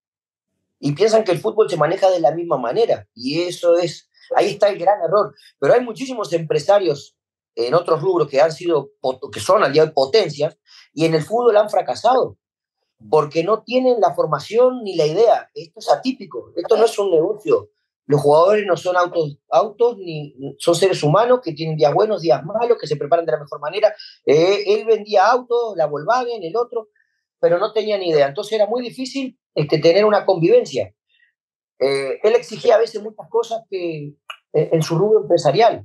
y piensan que el fútbol se maneja de la misma manera. Y eso es, ahí está el gran error. Pero hay muchísimos empresarios en otros rubros que han sido, que son al día de hoy potencias, y en el fútbol han fracasado, porque no tienen la formación ni la idea. Esto es atípico, esto no es un negocio. Los jugadores no son autos, autos ni son seres humanos que tienen días buenos, días malos, que se preparan de la mejor manera. Eh, él vendía autos, la Volkswagen, el otro, pero no tenía ni idea. Entonces era muy difícil este, tener una convivencia. Eh, él exigía a veces muchas cosas que, eh, en su rubro empresarial,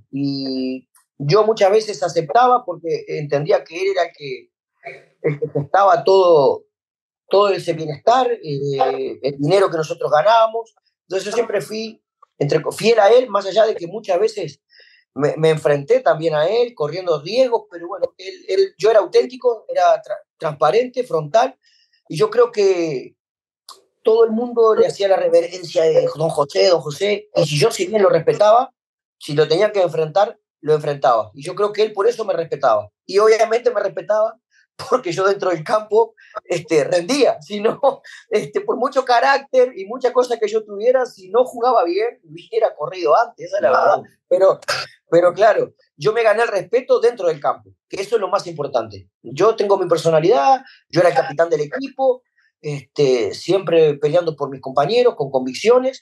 y yo muchas veces aceptaba porque entendía que él era el que, el que gestaba todo, todo ese bienestar, eh, el dinero que nosotros ganábamos. Entonces yo siempre fui entre, fiel a él, más allá de que muchas veces me, me enfrenté también a él, corriendo riesgos, pero bueno, él, él, yo era auténtico, era tra transparente, frontal, y yo creo que todo el mundo le hacía la reverencia de don José, don José, y si yo si bien lo respetaba, si lo tenía que enfrentar, lo enfrentaba. Y yo creo que él por eso me respetaba. Y obviamente me respetaba porque yo dentro del campo este, rendía. Si no, este, por mucho carácter y muchas cosas que yo tuviera, si no jugaba bien, hubiera corrido antes, esa es la verdad. Pero, pero claro, yo me gané el respeto dentro del campo, que eso es lo más importante. Yo tengo mi personalidad, yo era el capitán del equipo, este, siempre peleando por mis compañeros, con convicciones,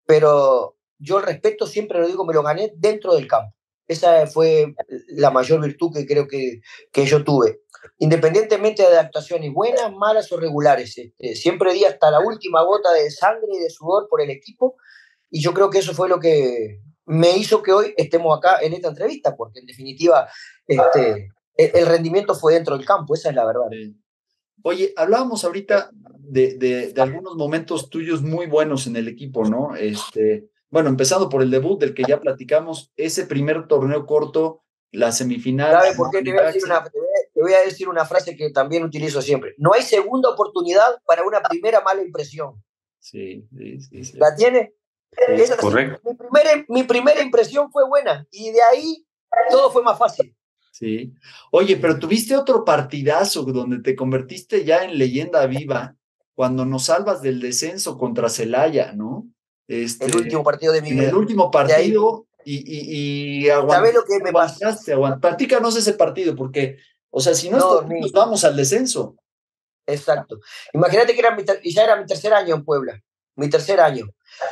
pero yo el respeto, siempre lo digo, me lo gané dentro del campo. Esa fue la mayor virtud que creo que, que yo tuve. Independientemente de actuaciones buenas, malas o regulares, este, siempre di hasta la última gota de sangre y de sudor por el equipo, y yo creo que eso fue lo que me hizo que hoy estemos acá en esta entrevista, porque en definitiva este, el, el rendimiento fue dentro del campo, esa es la verdad. Sí. Oye, hablábamos ahorita de, de, de algunos momentos tuyos muy buenos en el equipo, ¿no? Este, bueno, empezando por el debut del que ya platicamos, ese primer torneo corto, la semifinal. ¿Sabes por qué? Te voy, a decir una, te, voy a, te voy a decir una frase que también utilizo siempre. No hay segunda oportunidad para una primera mala impresión. Sí, sí, sí. sí. ¿La tiene? Sí, Esa, correcto. Mi primera, mi primera impresión fue buena, y de ahí todo fue más fácil. Sí. Oye, pero tuviste otro partidazo donde te convertiste ya en leyenda viva cuando nos salvas del descenso contra Celaya, ¿no? Este, el último partido de mi en vida. el último partido y, y, y ¿Sabes lo que me aguantaste, aguantaste. Platícanos ese partido, porque, o sea, si no, no esto, nos vamos al descenso. Exacto. Imagínate que era mi ya era mi tercer año en Puebla, mi tercer año.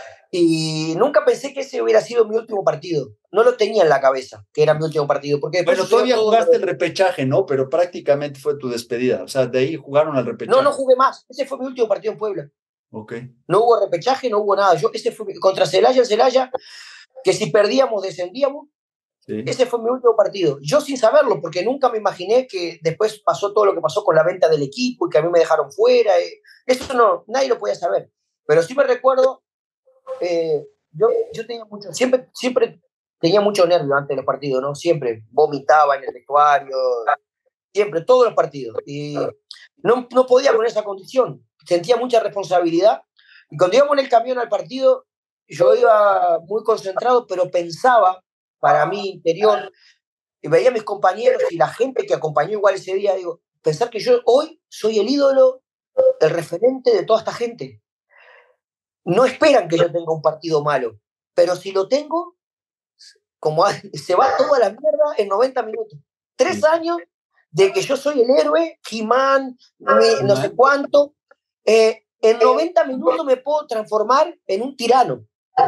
Y nunca pensé que ese hubiera sido mi último partido. No lo tenía en la cabeza, que era mi último partido. Porque bueno, todavía jugaste el repechaje, ¿no? Pero prácticamente fue tu despedida. O sea, de ahí jugaron al repechaje. No, no jugué más. Ese fue mi último partido en Puebla. Ok. No hubo repechaje, no hubo nada. Yo, ese fue contra Celaya, en Celaya, que si perdíamos, descendíamos. Sí. Ese fue mi último partido. Yo sin saberlo, porque nunca me imaginé que después pasó todo lo que pasó con la venta del equipo y que a mí me dejaron fuera. Eso no, nadie lo podía saber. Pero sí me recuerdo. Eh, yo, yo tenía mucho, siempre, siempre tenía mucho nervio antes de los partidos, ¿no? Siempre vomitaba en el vestuario, siempre, todos los partidos. Y no, no podía con esa condición, sentía mucha responsabilidad. Y cuando íbamos en el camión al partido, yo iba muy concentrado, pero pensaba, para mí interior, y veía a mis compañeros y la gente que acompañó igual ese día, digo, pensar que yo hoy soy el ídolo, el referente de toda esta gente. No esperan que yo tenga un partido malo, pero si lo tengo, como se va toda la mierda en noventa minutos. Tres años de que yo soy el héroe, He-Man, no sé cuánto. Eh, en noventa minutos me puedo transformar en un tirano.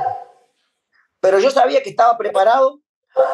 Pero yo sabía que estaba preparado.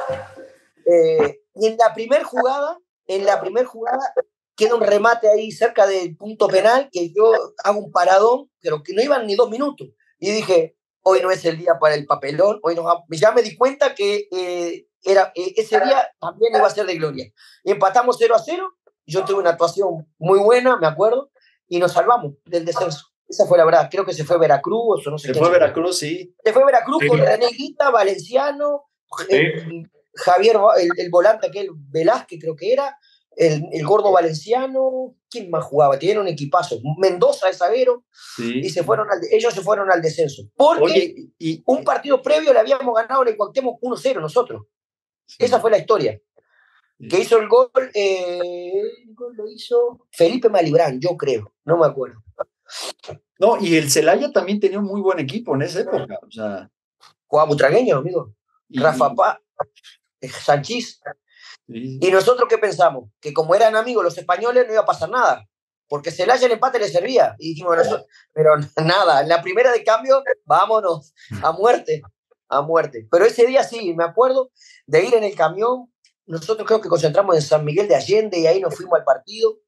Eh, y en la primera jugada, en la primera jugada, queda un remate ahí cerca del punto penal, que yo hago un paradón, pero que no iban ni dos minutos. Y dije, hoy no es el día para el papelón, hoy no, ya me di cuenta que eh, era, eh, ese día también iba a ser de gloria. Y empatamos cero a cero, yo tuve una actuación muy buena, me acuerdo, y nos salvamos del descenso. Esa fue la verdad, creo que se fue Veracruz, o no sé Se fue Veracruz, sí. Se fue Veracruz sí. Con René Guita, Valenciano, sí. eh, Javier, el, el volante aquel, Velázquez creo que era, El, el gordo valenciano, ¿quién más jugaba? Tenían un equipazo. Mendoza es zaguero, sí. Y se fueron al, ellos se fueron al descenso. Porque Oye, y, un partido previo le habíamos ganado en el Cuauhtémoc uno cero nosotros. Sí. Esa fue la historia. Sí. Que hizo el gol, eh, el gol lo hizo Felipe Malibrán, yo creo, no me acuerdo. No, y el Celaya también tenía un muy buen equipo en esa época. O sea, jugaba butragueño, amigo. Y, Rafa Pa, Sanchís. Sí. ¿Y nosotros qué pensamos? Que como eran amigos los españoles no iba a pasar nada, porque Celaya el empate le servía. Y dijimos, nosotros, pero nada, en la primera de cambio, vámonos, a muerte, a muerte. Pero ese día sí, me acuerdo de ir en el camión, nosotros creo que concentramos en San Miguel de Allende y ahí nos fuimos al partido.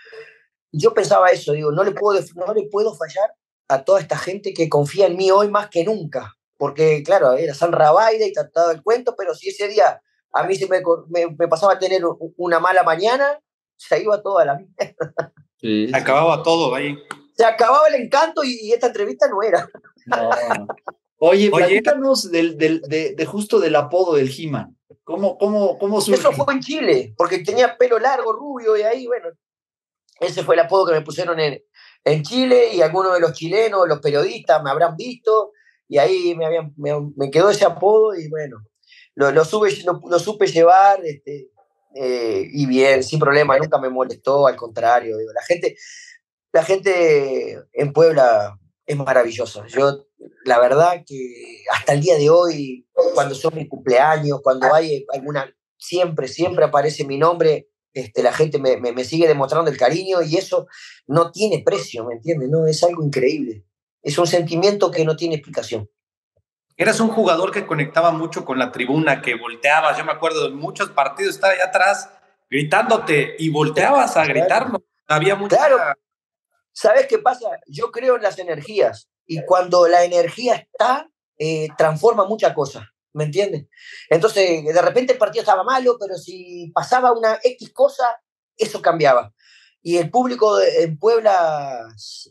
Y yo pensaba eso, digo, no le puedo, no le puedo fallar a toda esta gente que confía en mí hoy más que nunca. Porque, claro, era San Rabaide y trataba el cuento, pero si ese día a mí se me, me, me pasaba a tener una mala mañana, se iba toda la mierda. Sí, sí. Acababa todo ahí. Se acababa el encanto y, y esta entrevista no era. No, no. Oye, Oye, platícanos del, del, de, de justo del apodo del He-Man. ¿Cómo, cómo, cómo surge? Eso fue en Chile, porque tenía pelo largo, rubio, y ahí, bueno, ese fue el apodo que me pusieron en, en Chile, y algunos de los chilenos, los periodistas, me habrán visto, y ahí me, habían, me, me quedó ese apodo, y bueno, lo, lo, sube, lo, lo supe llevar, este, eh, y bien, sin problema, nunca me molestó, al contrario, digo, la gente, la gente en Puebla es maravillosa. Yo, la verdad que hasta el día de hoy, cuando son mis cumpleaños, cuando hay alguna, siempre, siempre aparece mi nombre, este, la gente me, me, me sigue demostrando el cariño, y eso no tiene precio, ¿me entiendes? No, es algo increíble. Es un sentimiento que no tiene explicación. Eras un jugador que conectaba mucho con la tribuna, que volteabas. Yo me acuerdo de muchos partidos, estaba allá atrás gritándote y volteabas a gritarnos. Había mucha... Claro. ¿Sabes qué pasa? Yo creo en las energías, y cuando la energía está, eh, transforma muchas cosas, ¿me entiendes? Entonces, de repente el partido estaba malo, pero si pasaba una X cosa, eso cambiaba. Y el público en Puebla,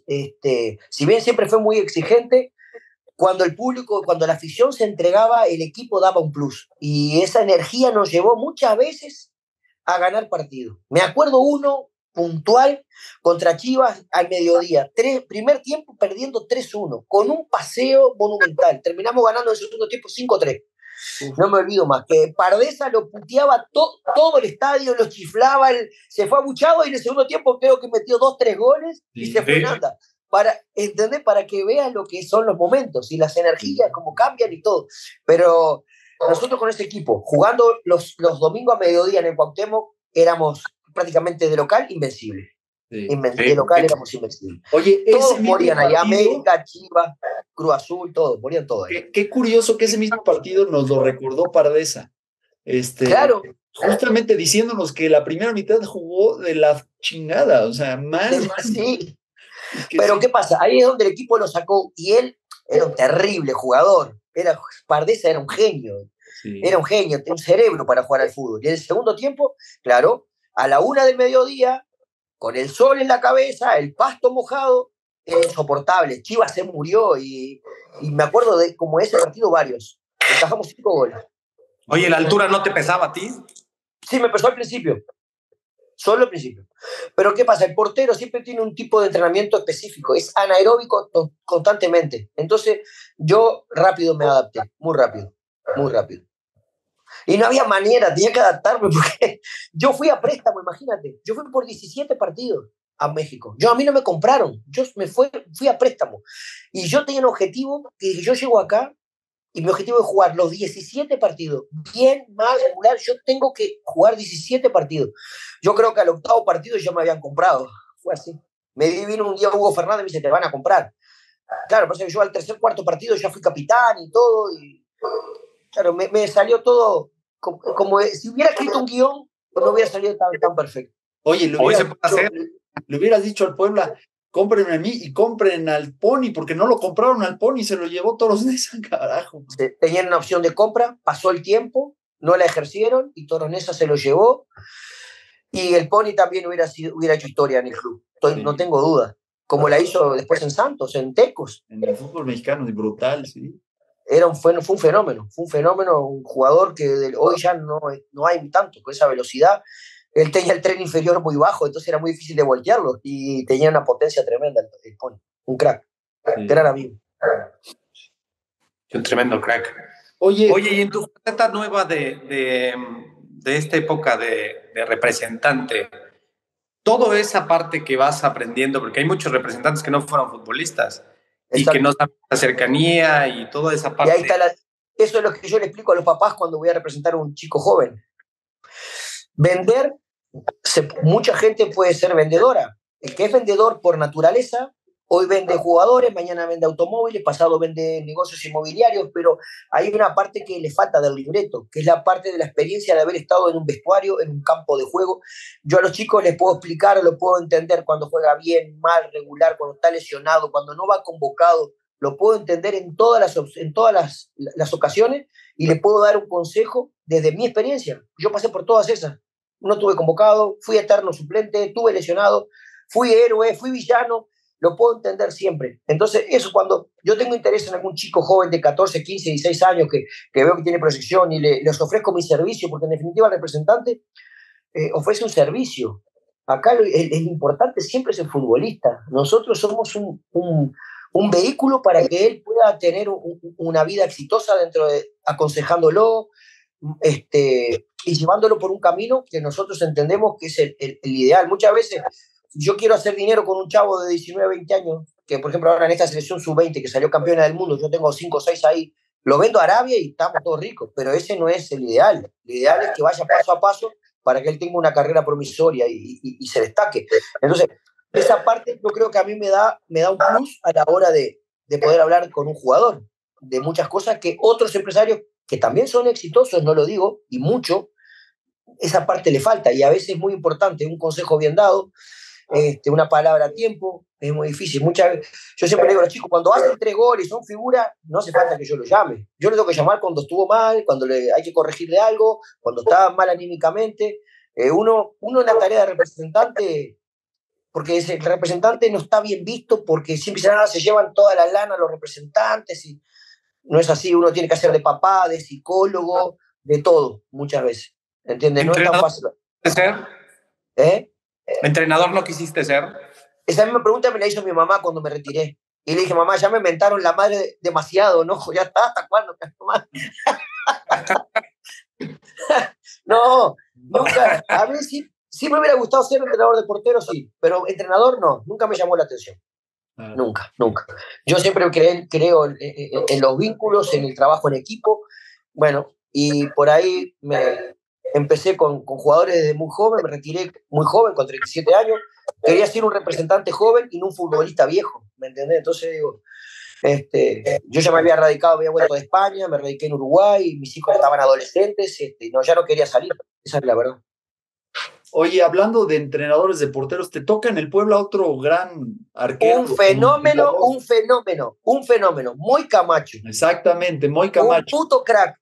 este, si bien siempre fue muy exigente, cuando el público, cuando la afición se entregaba, el equipo daba un plus. Y esa energía nos llevó muchas veces a ganar partidos. Me acuerdo uno puntual contra Chivas al mediodía, tres, primer tiempo perdiendo tres uno, con un paseo monumental, terminamos ganando en el segundo tiempo cinco tres, no me olvido más, que Pardesa lo puteaba to, todo el estadio, lo chiflaba, el, se fue abuchado, y en el segundo tiempo creo que metió dos, tres goles y sí, se fue sí. nada, para, ¿entendés? Para que veas lo que son los momentos y las energías, cómo cambian y todo, pero nosotros con ese equipo, jugando los, los domingos a mediodía en el Cuauhtémoc, éramos prácticamente de local invencible. Sí, Inven sí, de local sí. éramos invencibles. Oye, todos morían allá, América, Chivas, Cruz Azul, todos, morían todos. Qué, qué curioso que ese mismo partido nos lo recordó Pardesa. Este, claro. Justamente diciéndonos que la primera mitad jugó de la chingada, o sea, más. más sí. Pero sí. ¿Qué pasa? Ahí es donde el equipo lo sacó, y él era un terrible jugador. Era, Pardesa era un genio. Sí. Era un genio, tenía un cerebro para jugar al fútbol. Y en el segundo tiempo, claro, a la una del mediodía, con el sol en la cabeza, el pasto mojado, era insoportable. Chivas se murió, y, y me acuerdo de como ese partido varios. Encajamos cinco goles. Oye, ¿la altura no te pesaba a ti? Sí, me pesó al principio. Solo al principio. Pero ¿qué pasa? El portero siempre tiene un tipo de entrenamiento específico. Es anaeróbico constantemente. Entonces, yo rápido me adapté. Muy rápido. Muy rápido. Y no había manera, tenía que adaptarme, porque yo fui a préstamo, imagínate. Yo fui por diecisiete partidos a México. Yo, a mí no me compraron, yo me fui, fui a préstamo. Y yo tenía un objetivo, que yo llego acá, y mi objetivo es jugar los diecisiete partidos. Bien, mal, regular, yo tengo que jugar diecisiete partidos. Yo creo que al octavo partido ya me habían comprado. Fue así. Me vino un día Hugo Fernández y me dice, te van a comprar. Claro, por eso yo al tercer, cuarto partido ya fui capitán y todo, y... Claro, me, me salió todo como, como si hubiera escrito un guión, no hubiera salido tan, tan perfecto. Oye, le hubieras, dicho, le, le hubieras dicho al Puebla, compren a mí y compren al Pony, porque no lo compraron al Pony, se lo llevó Toronesa, carajo. Tenían una opción de compra, pasó el tiempo, no la ejercieron, y Toronesa se lo llevó, y el Pony también hubiera, sido, hubiera hecho historia en el club, Estoy, sí. no tengo duda, como la hizo después en Santos, en Tecos. En el fútbol mexicano es brutal, sí. Era un, fue, fue un fenómeno, fue un fenómeno, un jugador que de, hoy ya no, no hay tanto, con esa velocidad. Él tenía el tren inferior muy bajo, entonces era muy difícil de voltearlo, y tenía una potencia tremenda el, el Pony, un crack, sí. Gran amigo. Un tremendo crack. Oye, Oye y en tu faceta nueva de, de, de esta época de, de representante, toda esa parte que vas aprendiendo, porque hay muchos representantes que no fueron futbolistas, y que no saben la cercanía y toda esa parte. Y ahí está la, eso es lo que yo le explico a los papás cuando voy a representar a un chico joven. Vender, se, mucha gente puede ser vendedora. El que es vendedor por naturaleza, hoy vende jugadores, mañana vende automóviles, pasado vende negocios inmobiliarios, pero hay una parte que le falta del libreto, que es la parte de la experiencia de haber estado en un vestuario, en un campo de juego. Yo a los chicos les puedo explicar, lo puedo entender cuando juega bien, mal, regular, cuando está lesionado, cuando no va convocado, lo puedo entender en todas las, en todas las, las ocasiones y le puedo dar un consejo desde mi experiencia. Yo pasé por todas esas. No tuve convocado, fui eterno suplente, tuve lesionado, fui héroe, fui villano, lo puedo entender siempre. Entonces, eso cuando yo tengo interés en algún chico joven de catorce, quince, dieciséis años que, que veo que tiene proyección y le, les ofrezco mi servicio, porque en definitiva el representante eh, ofrece un servicio. Acá lo, el, el importante siempre es el futbolista. Nosotros somos un, un, un vehículo para que él pueda tener un, una vida exitosa dentro de, aconsejándolo, este, y llevándolo por un camino que nosotros entendemos que es el, el, el ideal. Muchas veces yo quiero hacer dinero con un chavo de diecinueve, veinte años, que por ejemplo ahora en esta selección sub veinte que salió campeona del mundo, yo tengo cinco o seis ahí, lo vendo a Arabia y estamos todos ricos, pero ese no es el ideal. El ideal es que vaya paso a paso para que él tenga una carrera promisoria y, y, y se destaque. Entonces, esa parte yo creo que a mí me da, me da un plus a la hora de, de poder hablar con un jugador, de muchas cosas que otros empresarios que también son exitosos, no lo digo, y mucho, esa parte le falta, y a veces es muy importante, un consejo bien dado, este, una palabra a tiempo, es muy difícil. Muchas, yo siempre le digo a los chicos, cuando hacen tres goles, son figuras, no hace falta que yo lo llame. Yo le tengo que llamar cuando estuvo mal, cuando le, hay que corregirle algo, cuando está mal anímicamente. Eh, uno, uno en la tarea de representante, porque ese, el representante no está bien visto, porque siempre se, se llevan toda la lana los representantes, y no es así. Uno tiene que hacer de papá, de psicólogo, de todo, muchas veces. ¿Entiendes? No es tan fácil. ¿Ser? ¿Eh? ¿Entrenador no quisiste ser? Esa misma pregunta me la hizo mi mamá cuando me retiré. Y le dije, mamá, ya me inventaron la madre demasiado, ¿no? Ya está, ¿hasta cuándo? No, nunca. A mí sí, sí me hubiera gustado ser entrenador de portero, sí, pero entrenador no, nunca me llamó la atención. Ah. Nunca, nunca. Yo siempre creo, creo en, en, en los vínculos, en el trabajo en equipo. Bueno, y por ahí me empecé con, con jugadores desde muy joven, me retiré muy joven, con treinta y siete años. Quería ser un representante joven y no un futbolista viejo, ¿me entendés? Entonces digo, este, yo ya me había radicado, había vuelto de España, me radiqué en Uruguay, mis hijos estaban adolescentes, este, no, ya no quería salir, esa es la verdad. Oye, hablando de entrenadores de porteros, te toca en el Puebla otro gran arquero. Un fenómeno, un fenómeno, un fenómeno, Moy Camacho. Exactamente, Moy Camacho. Un puto crack.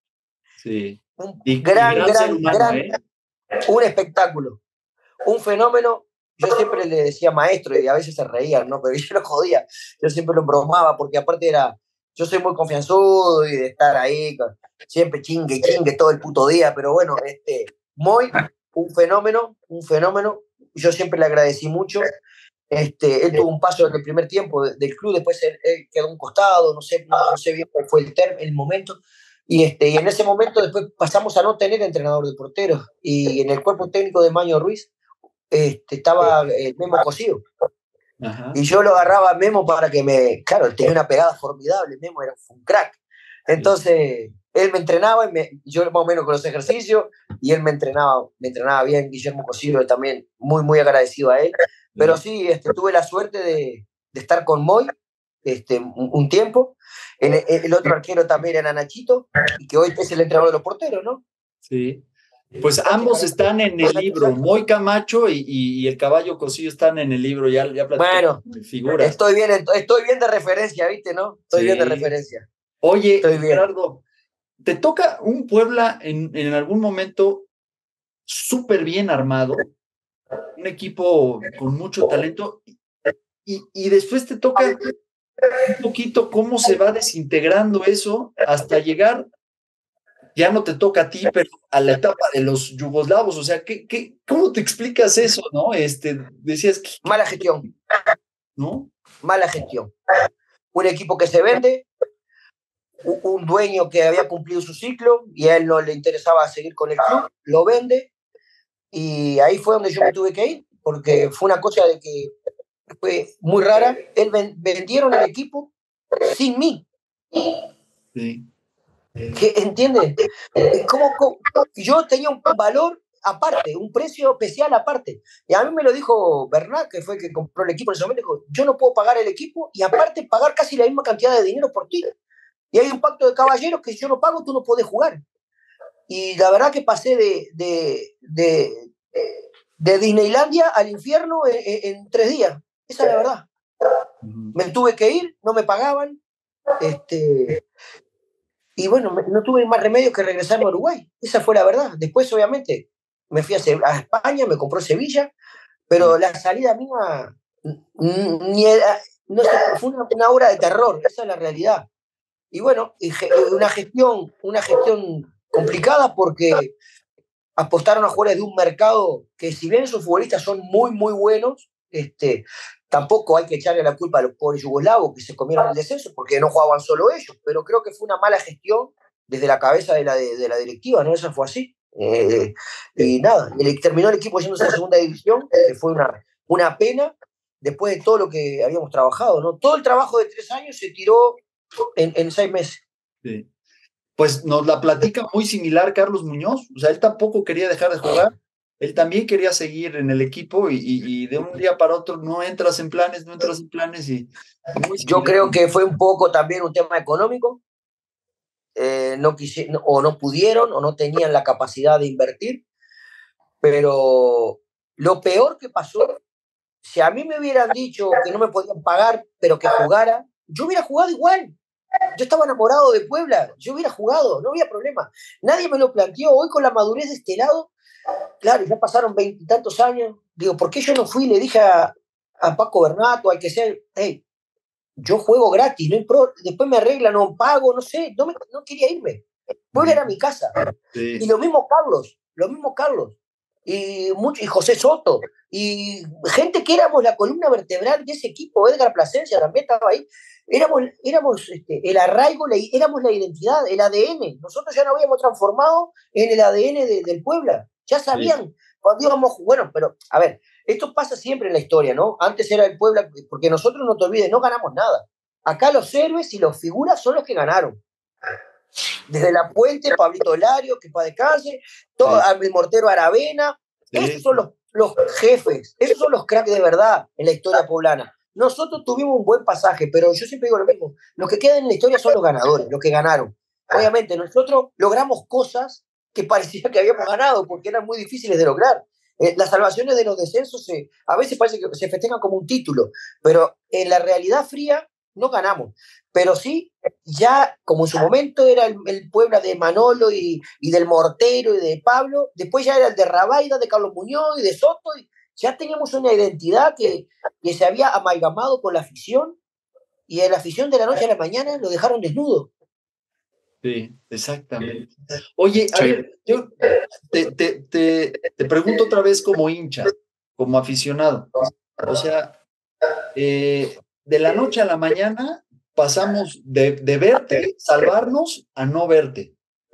Sí. Un y, gran, y gran, gran, humano, gran, ¿eh? un espectáculo, un fenómeno. Yo siempre le decía maestro y a veces se reían, ¿no? Pero yo lo jodía, yo siempre lo bromaba porque aparte era, yo soy muy confianzudo y de estar ahí, siempre chingue, chingue todo el puto día, pero bueno, este, Moy, un fenómeno, un fenómeno, yo siempre le agradecí mucho. Este, él tuvo un paso en el primer tiempo del club, después él, él quedó a un costado, no sé, no, no sé bien cuál fue el, term, el momento. Y, este, y en ese momento después pasamos a no tener entrenador de porteros. Y en el cuerpo técnico de Maño Ruiz este, estaba el Memo Cosío. Ajá. Y yo lo agarraba a Memo para que me... Claro, él tenía una pegada formidable, Memo era un crack. Entonces, él me entrenaba, y me, yo más o menos con los ejercicios, y él me entrenaba, me entrenaba bien. Guillermo Cosío también, muy, muy agradecido a él. Pero sí, este, tuve la suerte de, de estar con Moy este, un, un tiempo. El, el otro arquero también era Nachito, y que hoy es el entrenador de los porteros, ¿no? Sí. Pues ambos están en el libro, Moy Camacho y, y, y el Caballo Cosío están en el libro, ya, ya bueno, figuras. Estoy bien, estoy bien de referencia, ¿viste, no? Estoy sí. bien de referencia. Oye, Gerardo, te toca un Puebla en, en algún momento súper bien armado, un equipo con mucho talento, y, y después te toca un poquito cómo se va desintegrando eso hasta llegar, ya no te toca a ti, pero a la etapa de los yugoslavos. O sea, ¿qué, qué, ¿cómo te explicas eso, no? Este, decías que... Mala gestión. ¿No? Mala gestión. Un equipo que se vende, un dueño que había cumplido su ciclo y a él no le interesaba seguir con el club, lo vende, y ahí fue donde yo me tuve que ir, porque fue una cosa de que fue muy rara. Él vendieron el equipo sin mí. Sí. ¿Entiendes? ¿Cómo, cómo? Yo tenía un valor aparte, un precio especial aparte. Y a mí me lo dijo Bernat, que fue el que compró el equipo en ese momento, dijo, yo no puedo pagar el equipo y aparte pagar casi la misma cantidad de dinero por ti. Y hay un pacto de caballeros que si yo no pago, tú no podés jugar. Y la verdad que pasé de, de, de, de Disneylandia al infierno en, en, en tres días. Esa es la verdad. Uh-huh. Me tuve que ir, no me pagaban. Este, y bueno, me, no tuve más remedio que regresarme a Uruguay. Esa fue la verdad. Después, obviamente, me fui a, a España, me compró Sevilla, pero la salida mía ni era, no sé, fue una, una obra de terror. Esa es la realidad. Y bueno, una gestión, una gestión complicada porque apostaron a jugadores de un mercado que, si bien esos futbolistas son muy, muy buenos, este, tampoco hay que echarle la culpa a los pobres yugoslavos que se comieron el descenso porque no jugaban solo ellos, pero creo que fue una mala gestión desde la cabeza de la, de, de la directiva, ¿no? Eso fue así. Eh, y nada, terminó el equipo yéndose a la segunda división, que fue una, una pena después de todo lo que habíamos trabajado, ¿no? Todo el trabajo de tres años se tiró en, en seis meses. Sí. Pues nos la platica muy similar Carlos Muñoz, o sea, él tampoco quería dejar de jugar, él también quería seguir en el equipo y, y, y de un día para otro no entras en planes, no entras en planes y... Yo creo que fue un poco también un tema económico, eh, no quisieron, o no pudieron o no tenían la capacidad de invertir, pero lo peor que pasó, si a mí me hubieran dicho que no me podían pagar, pero que jugara, yo hubiera jugado igual. Yo estaba enamorado de Puebla, yo hubiera jugado, no había problema. Nadie me lo planteó. Hoy con la madurez de este lado, claro, ya pasaron veintitantos años. Digo, ¿por qué yo no fui y le dije a, a Paco Bernato, al que sea, hey, yo juego gratis, no impro, después me arreglan, no pago, no sé, no, me, no quería irme. Puebla era mi casa. Sí. Y lo mismo Carlos, lo mismo Carlos. Y, mucho, y José Soto, y gente que éramos la columna vertebral de ese equipo. Edgar Plasencia también estaba ahí. Éramos, éramos este, el arraigo, la, éramos la identidad, el A D N. Nosotros ya nos habíamos transformado en el A D N de, del Puebla. Ya sabían sí. Cuando íbamos, bueno, pero a ver, esto pasa siempre en la historia, ¿no? Antes era el Puebla, porque nosotros, no te olvides, no ganamos nada. Acá los héroes y los figuras son los que ganaron. Desde La Puente, Pablito Lario, que para descanse, todo, sí. El Mortero Aravena, sí. Esos son los, los jefes, esos son los cracks de verdad en la historia poblana. Nosotros tuvimos un buen pasaje, pero yo siempre digo lo mismo, los que quedan en la historia son los ganadores, los que ganaron. Obviamente nosotros logramos cosas que parecía que habíamos ganado porque eran muy difíciles de lograr. Eh, las salvaciones de los descensos se, a veces parece que se festejan como un título, pero en la realidad fría no ganamos. Pero sí, ya como en su momento era el, el Puebla de Manolo y, y del Mortero y de Pablo, después ya era el de Rabaida, de Carlos Muñoz y de Soto, y ya teníamos una identidad que, que se había amalgamado con la afición, y en la afición de la noche a la mañana lo dejaron desnudo. Sí, exactamente. Oye, a ver, yo te, te, te, te pregunto otra vez como hincha, como aficionado. O sea, eh, de la noche a la mañana pasamos de, de verte, salvarnos, a no verte.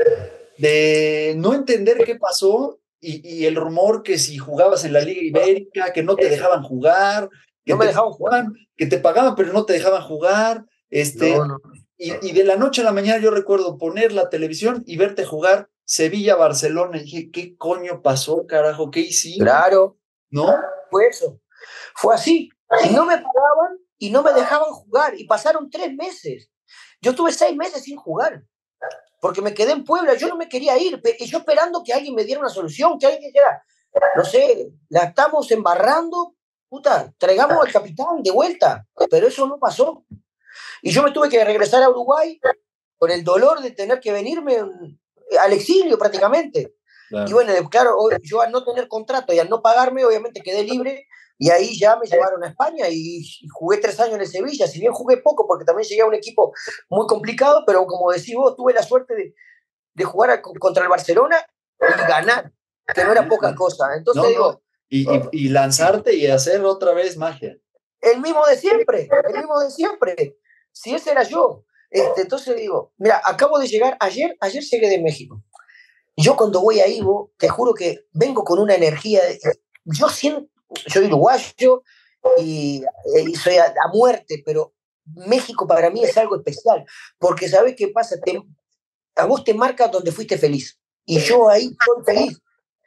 De no entender qué pasó y, y el rumor que si jugabas en la Liga Ibérica, que no te dejaban jugar, que, no me te, dejaban jugar. que te pagaban pero no te dejaban jugar. Este, no, no. Y, y de la noche a la mañana yo recuerdo poner la televisión y verte jugar Sevilla-Barcelona. Y dije, ¿qué coño pasó, carajo? ¿Qué hicimos? Claro. ¿No? Fue eso. Fue así. Y no me pagaban y no me dejaban jugar. Y pasaron tres meses. Yo estuve seis meses sin jugar. Porque me quedé en Puebla. Yo no me quería ir. Y yo esperando que alguien me diera una solución. Que alguien dijera, no sé, la estamos embarrando. Puta, traigamos al capitán de vuelta. Pero eso no pasó. Y yo me tuve que regresar a Uruguay con el dolor de tener que venirme al exilio prácticamente. Claro. Y bueno, claro, yo al no tener contrato y al no pagarme, obviamente quedé libre, y ahí ya me llevaron a España y jugué tres años en el Sevilla. Si bien jugué poco, porque también llegué a un equipo muy complicado, pero como decís vos, tuve la suerte de, de jugar a, contra el Barcelona y ganar, que no era poca cosa. Entonces no, digo... No. Y, y, y lanzarte y hacer otra vez magia. El mismo de siempre, el mismo de siempre. Si ese era yo. Este, entonces digo, mira, acabo de llegar, ayer, ayer llegué de México. Yo cuando voy a Ivo, te juro que vengo con una energía. De, yo siento, soy uruguayo y, y soy a, a muerte, pero México para mí es algo especial, porque ¿sabes qué pasa? Te, a vos te marca donde fuiste feliz, y yo ahí soy feliz.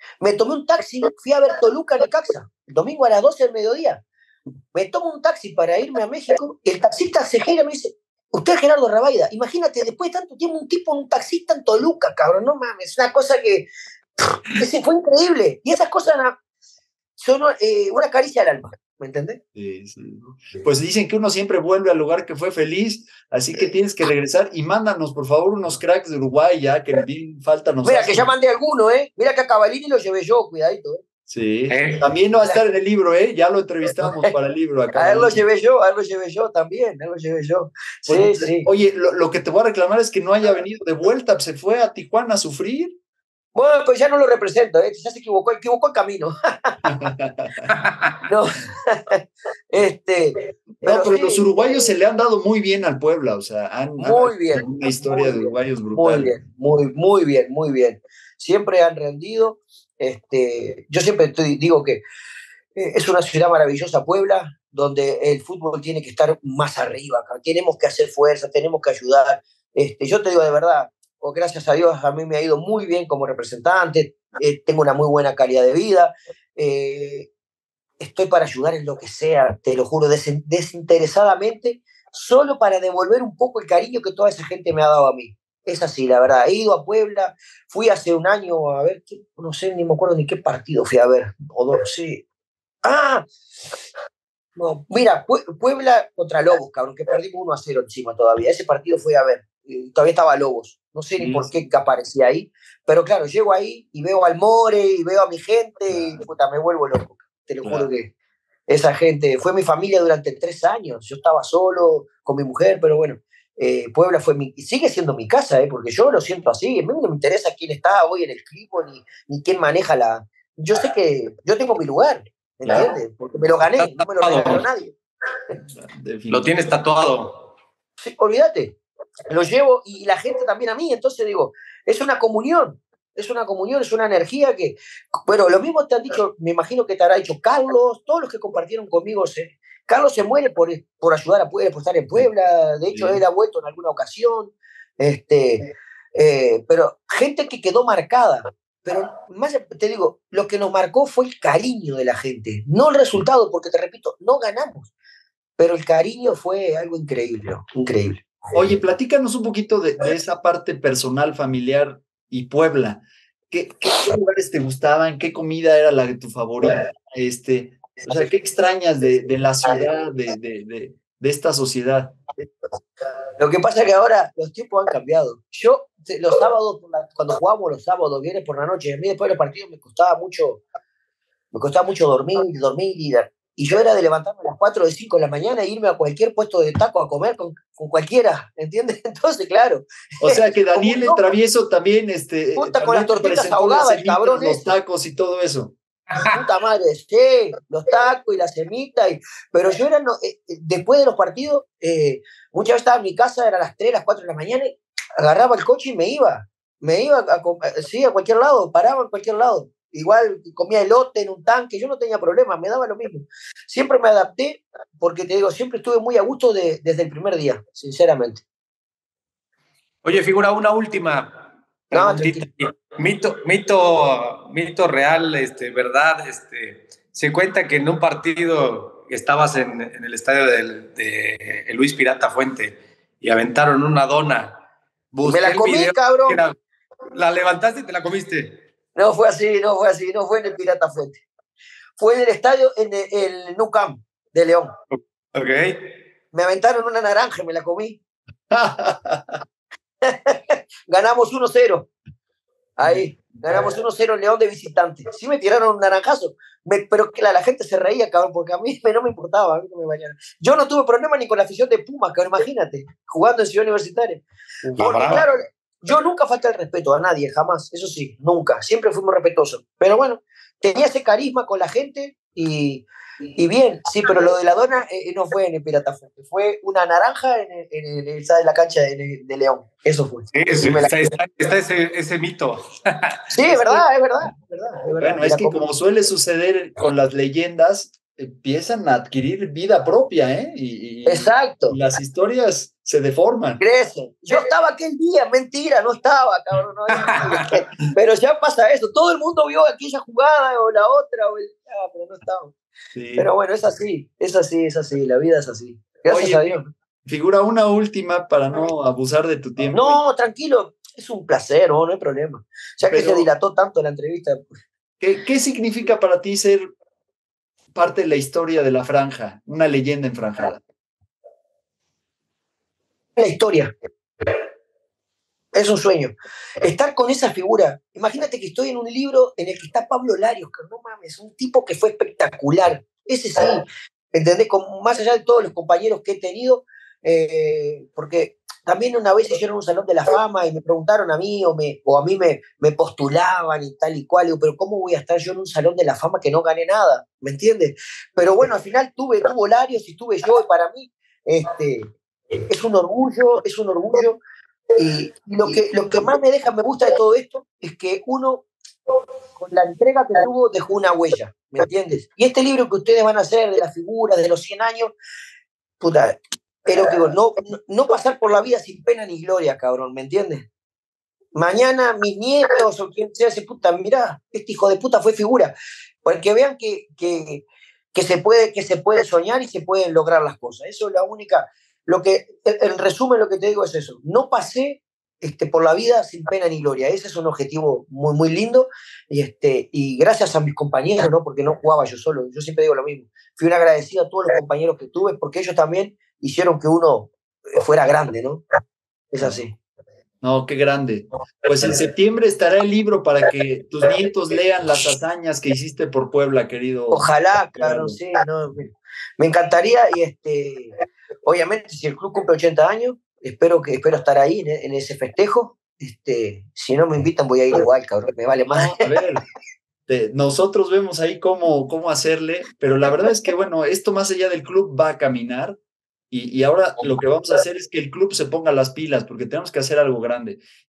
Me tomé un taxi, fui a ver Toluca, Necaxa, el domingo a las doce del mediodía. Me tomo un taxi para irme a México, y el taxista se gira y me dice, usted es Gerardo Rabaida. Imagínate, después de tanto tiempo, un tipo, un taxista en Toluca, cabrón, no mames, una cosa que ese fue increíble. Y esas cosas son eh, una caricia al alma, ¿me entendés? Sí, sí. Pues dicen que uno siempre vuelve al lugar que fue feliz, así que tienes que regresar y mándanos, por favor, unos cracks de Uruguay, ya que bien falta nos Mira, hace. que ya mandé alguno, ¿eh? Mira que a Cavallini lo llevé yo, cuidadito, ¿eh? Sí, ¿Eh? también no va a estar en el libro, ¿eh? Ya lo entrevistamos para el libro. Acá A él lo llevé yo, a él lo llevé yo también, a él lo llevé yo. Sí, pues, sí. Oye, lo, lo que te voy a reclamar es que no haya venido de vuelta, se fue a Tijuana a sufrir. Bueno, pues ya no lo represento, ¿eh? Ya se equivocó, equivocó el camino. No, este, No, pero, pero sí, los uruguayos se le han dado muy bien al Puebla, o sea, han, muy han bien, una historia muy de uruguayos bien, brutal. muy bien, muy, muy bien, muy bien. Siempre han rendido. Este, yo siempre estoy, digo que eh, es una ciudad maravillosa, Puebla, donde el fútbol tiene que estar más arriba. Acá. Tenemos que hacer fuerza, tenemos que ayudar. Este, yo te digo de verdad, oh, gracias a Dios a mí me ha ido muy bien como representante, eh, tengo una muy buena calidad de vida. Eh, Estoy para ayudar en lo que sea, te lo juro, des desinteresadamente, solo para devolver un poco el cariño que toda esa gente me ha dado a mí. Es así, la verdad. He ido a Puebla, fui hace un año a ver, qué, no sé, ni me acuerdo ni qué partido fui a ver, o dos, sí. ¡Ah! No, mira, Puebla contra Lobos, cabrón, que perdimos uno a cero encima todavía. Ese partido fui a ver, todavía estaba Lobos. No sé ni sí, por qué aparecía ahí, pero claro, llego ahí y veo al More y veo a mi gente y puta, me vuelvo loco. Te lo claro. juro que esa gente fue mi familia durante tres años. Yo estaba solo con mi mujer, pero bueno, eh, Puebla fue mi, sigue siendo mi casa, eh, porque yo lo siento así. A mí no me interesa quién está hoy en el equipo ni, ni quién maneja la. Yo sé que yo tengo mi lugar, ¿entiendes? Claro. Porque me lo gané, no me lo regaló nadie. Lo tienes tatuado. Sí, olvídate. Lo llevo y la gente también a mí. Entonces digo, es una comunión. Es una comunión, es una energía que, bueno, lo mismo te han dicho, me imagino que te habrá dicho Carlos, todos los que compartieron conmigo, se, Carlos se muere por, por ayudar a Puebla, por estar en Puebla, de hecho sí. Él ha vuelto en alguna ocasión, este, eh, pero gente que quedó marcada, pero más te digo, lo que nos marcó fue el cariño de la gente, no el resultado, porque te repito, no ganamos, pero el cariño fue algo increíble, increíble. Oye, platícanos un poquito de, de esa parte personal, familiar, y Puebla, ¿qué, qué lugares te gustaban? ¿Qué comida era la de tu favorita? Este, o sea, ¿qué extrañas de, de la ciudad, de, de, de, de esta sociedad? Lo que pasa es que ahora los tiempos han cambiado. Yo, los sábados, cuando jugábamos los sábados, viernes por la noche, a mí después de los partidos me costaba mucho, me costaba mucho dormir, dormir y Y yo era de levantarme a las cuatro o cinco de la mañana e irme a cualquier puesto de taco a comer con, con cualquiera, ¿entiendes? Entonces, claro. O sea que Daniel el Travieso también, este, puta, también con las tortillas ahogadas, el cabrón. Los tacos y todo eso. Puta madre, sí, los tacos y la semita. Y, pero yo era, no, eh, después de los partidos, eh, muchas veces estaba en mi casa, era a las tres, las cuatro de la mañana, y agarraba el coche y me iba. Me iba a, a, sí, a cualquier lado, paraba en cualquier lado. Igual comía elote en un tanque, yo no tenía problema, me daba lo mismo. Siempre me adapté, porque te digo, siempre estuve muy a gusto de, desde el primer día, sinceramente. Oye, figura, una última preguntita. No, mito, mito, mito real, este, verdad, este, se cuenta que en un partido estabas en, en el estadio del, de Luis Pirata Fuente y aventaron una dona. Me la comí, cabrón. Era, la levantaste y te la comiste. No fue así, no fue así, no fue en el Pirata Fuente. Fue en el estadio, en el, el Nou Camp de León. Ok. Me aventaron una naranja y me la comí. Ganamos uno cero. Ahí, ganamos uno cero en León de visitante. Sí me tiraron un naranjazo, me, pero que la, la gente se reía, cabrón, porque a mí no me importaba, a mí no me bañaron. Yo no tuve problema ni con la afición de Pumas, cabrón, imagínate, jugando en Ciudad Universitaria. Porque, claro, yo nunca falté el respeto a nadie, jamás, eso sí, nunca, siempre fuimos respetuosos. Pero bueno, tenía ese carisma con la gente y, y bien, sí, pero lo de la dona eh, no fue en el Pirata Fuente, fue una naranja en, el, en, el, en la cancha de, de León, eso fue. Sí, sí, la... está, está, está ese, ese mito. Sí, es verdad, es verdad. Es verdad, es verdad. Bueno, es que como suele suceder con las leyendas, empiezan a adquirir vida propia, ¿eh? Y, y, Exacto. y las historias se deforman. Crecen. Yo estaba aquel día, mentira, no estaba, cabrón. No, pero ya pasa eso. Todo el mundo vio aquella jugada o la otra, o el... ah, pero no estaba. Sí. Pero bueno, es así, es así, es así. La vida es así. Gracias Oye, a Dios. Figura, una última para no abusar de tu tiempo. No, tranquilo. Es un placer, no, no hay problema. Ya pero, que se dilató tanto la entrevista. ¿qué, ¿Qué significa para ti ser parte de la historia de la franja? Una leyenda enfranjada. La historia. Es un sueño. Estar con esa figura. Imagínate que estoy en un libro en el que está Pablo Larios, que no mames, un tipo que fue espectacular. Ese sí, ¿entendés? Con, más allá de todos los compañeros que he tenido, eh, porque también una vez hicieron un salón de la fama y me preguntaron a mí, o, me, o a mí me, me postulaban y tal y cual, y digo, pero ¿cómo voy a estar yo en un salón de la fama que no gané nada? ¿Me entiendes? Pero bueno, al final tuve, tuvo Larios y tuve yo, y para mí este, es un orgullo, es un orgullo. Y lo que, lo que más me deja, me gusta de todo esto, es que uno, con la entrega que tuvo, dejó una huella, ¿me entiendes? Y este libro que ustedes van a hacer de las figuras de los cien años, puta, es lo que digo, no, no pasar por la vida sin pena ni gloria, cabrón, ¿me entiendes? Mañana mis nietos o quien sea, se puta, mirá, este hijo de puta fue figura. Porque vean que, que, que, se puede, que se puede soñar y se pueden lograr las cosas. Eso es la única... Lo que, en resumen, lo que te digo es eso. No pasé este, por la vida sin pena ni gloria. Ese es un objetivo muy, muy lindo. Y, este, y gracias a mis compañeros, ¿no? Porque no jugaba yo solo. Yo siempre digo lo mismo. Fui un agradecido a todos los compañeros que tuve porque ellos también hicieron que uno fuera grande, ¿no? Es así. No, qué grande. Pues en septiembre estará el libro para que tus nietos lean las hazañas que hiciste por Puebla, querido. Ojalá, claro, sí. No, me, me encantaría y este... Obviamente, si el club cumple ochenta años, espero, que, espero estar ahí en, en ese festejo. Este, si no me invitan, voy a ir igual, cabrón, me vale más. No, a ver, te, nosotros vemos ahí cómo, cómo hacerle, pero la verdad es que, bueno, esto más allá del club va a caminar y, y ahora lo que vamos a hacer es que el club se ponga las pilas porque tenemos que hacer algo grande.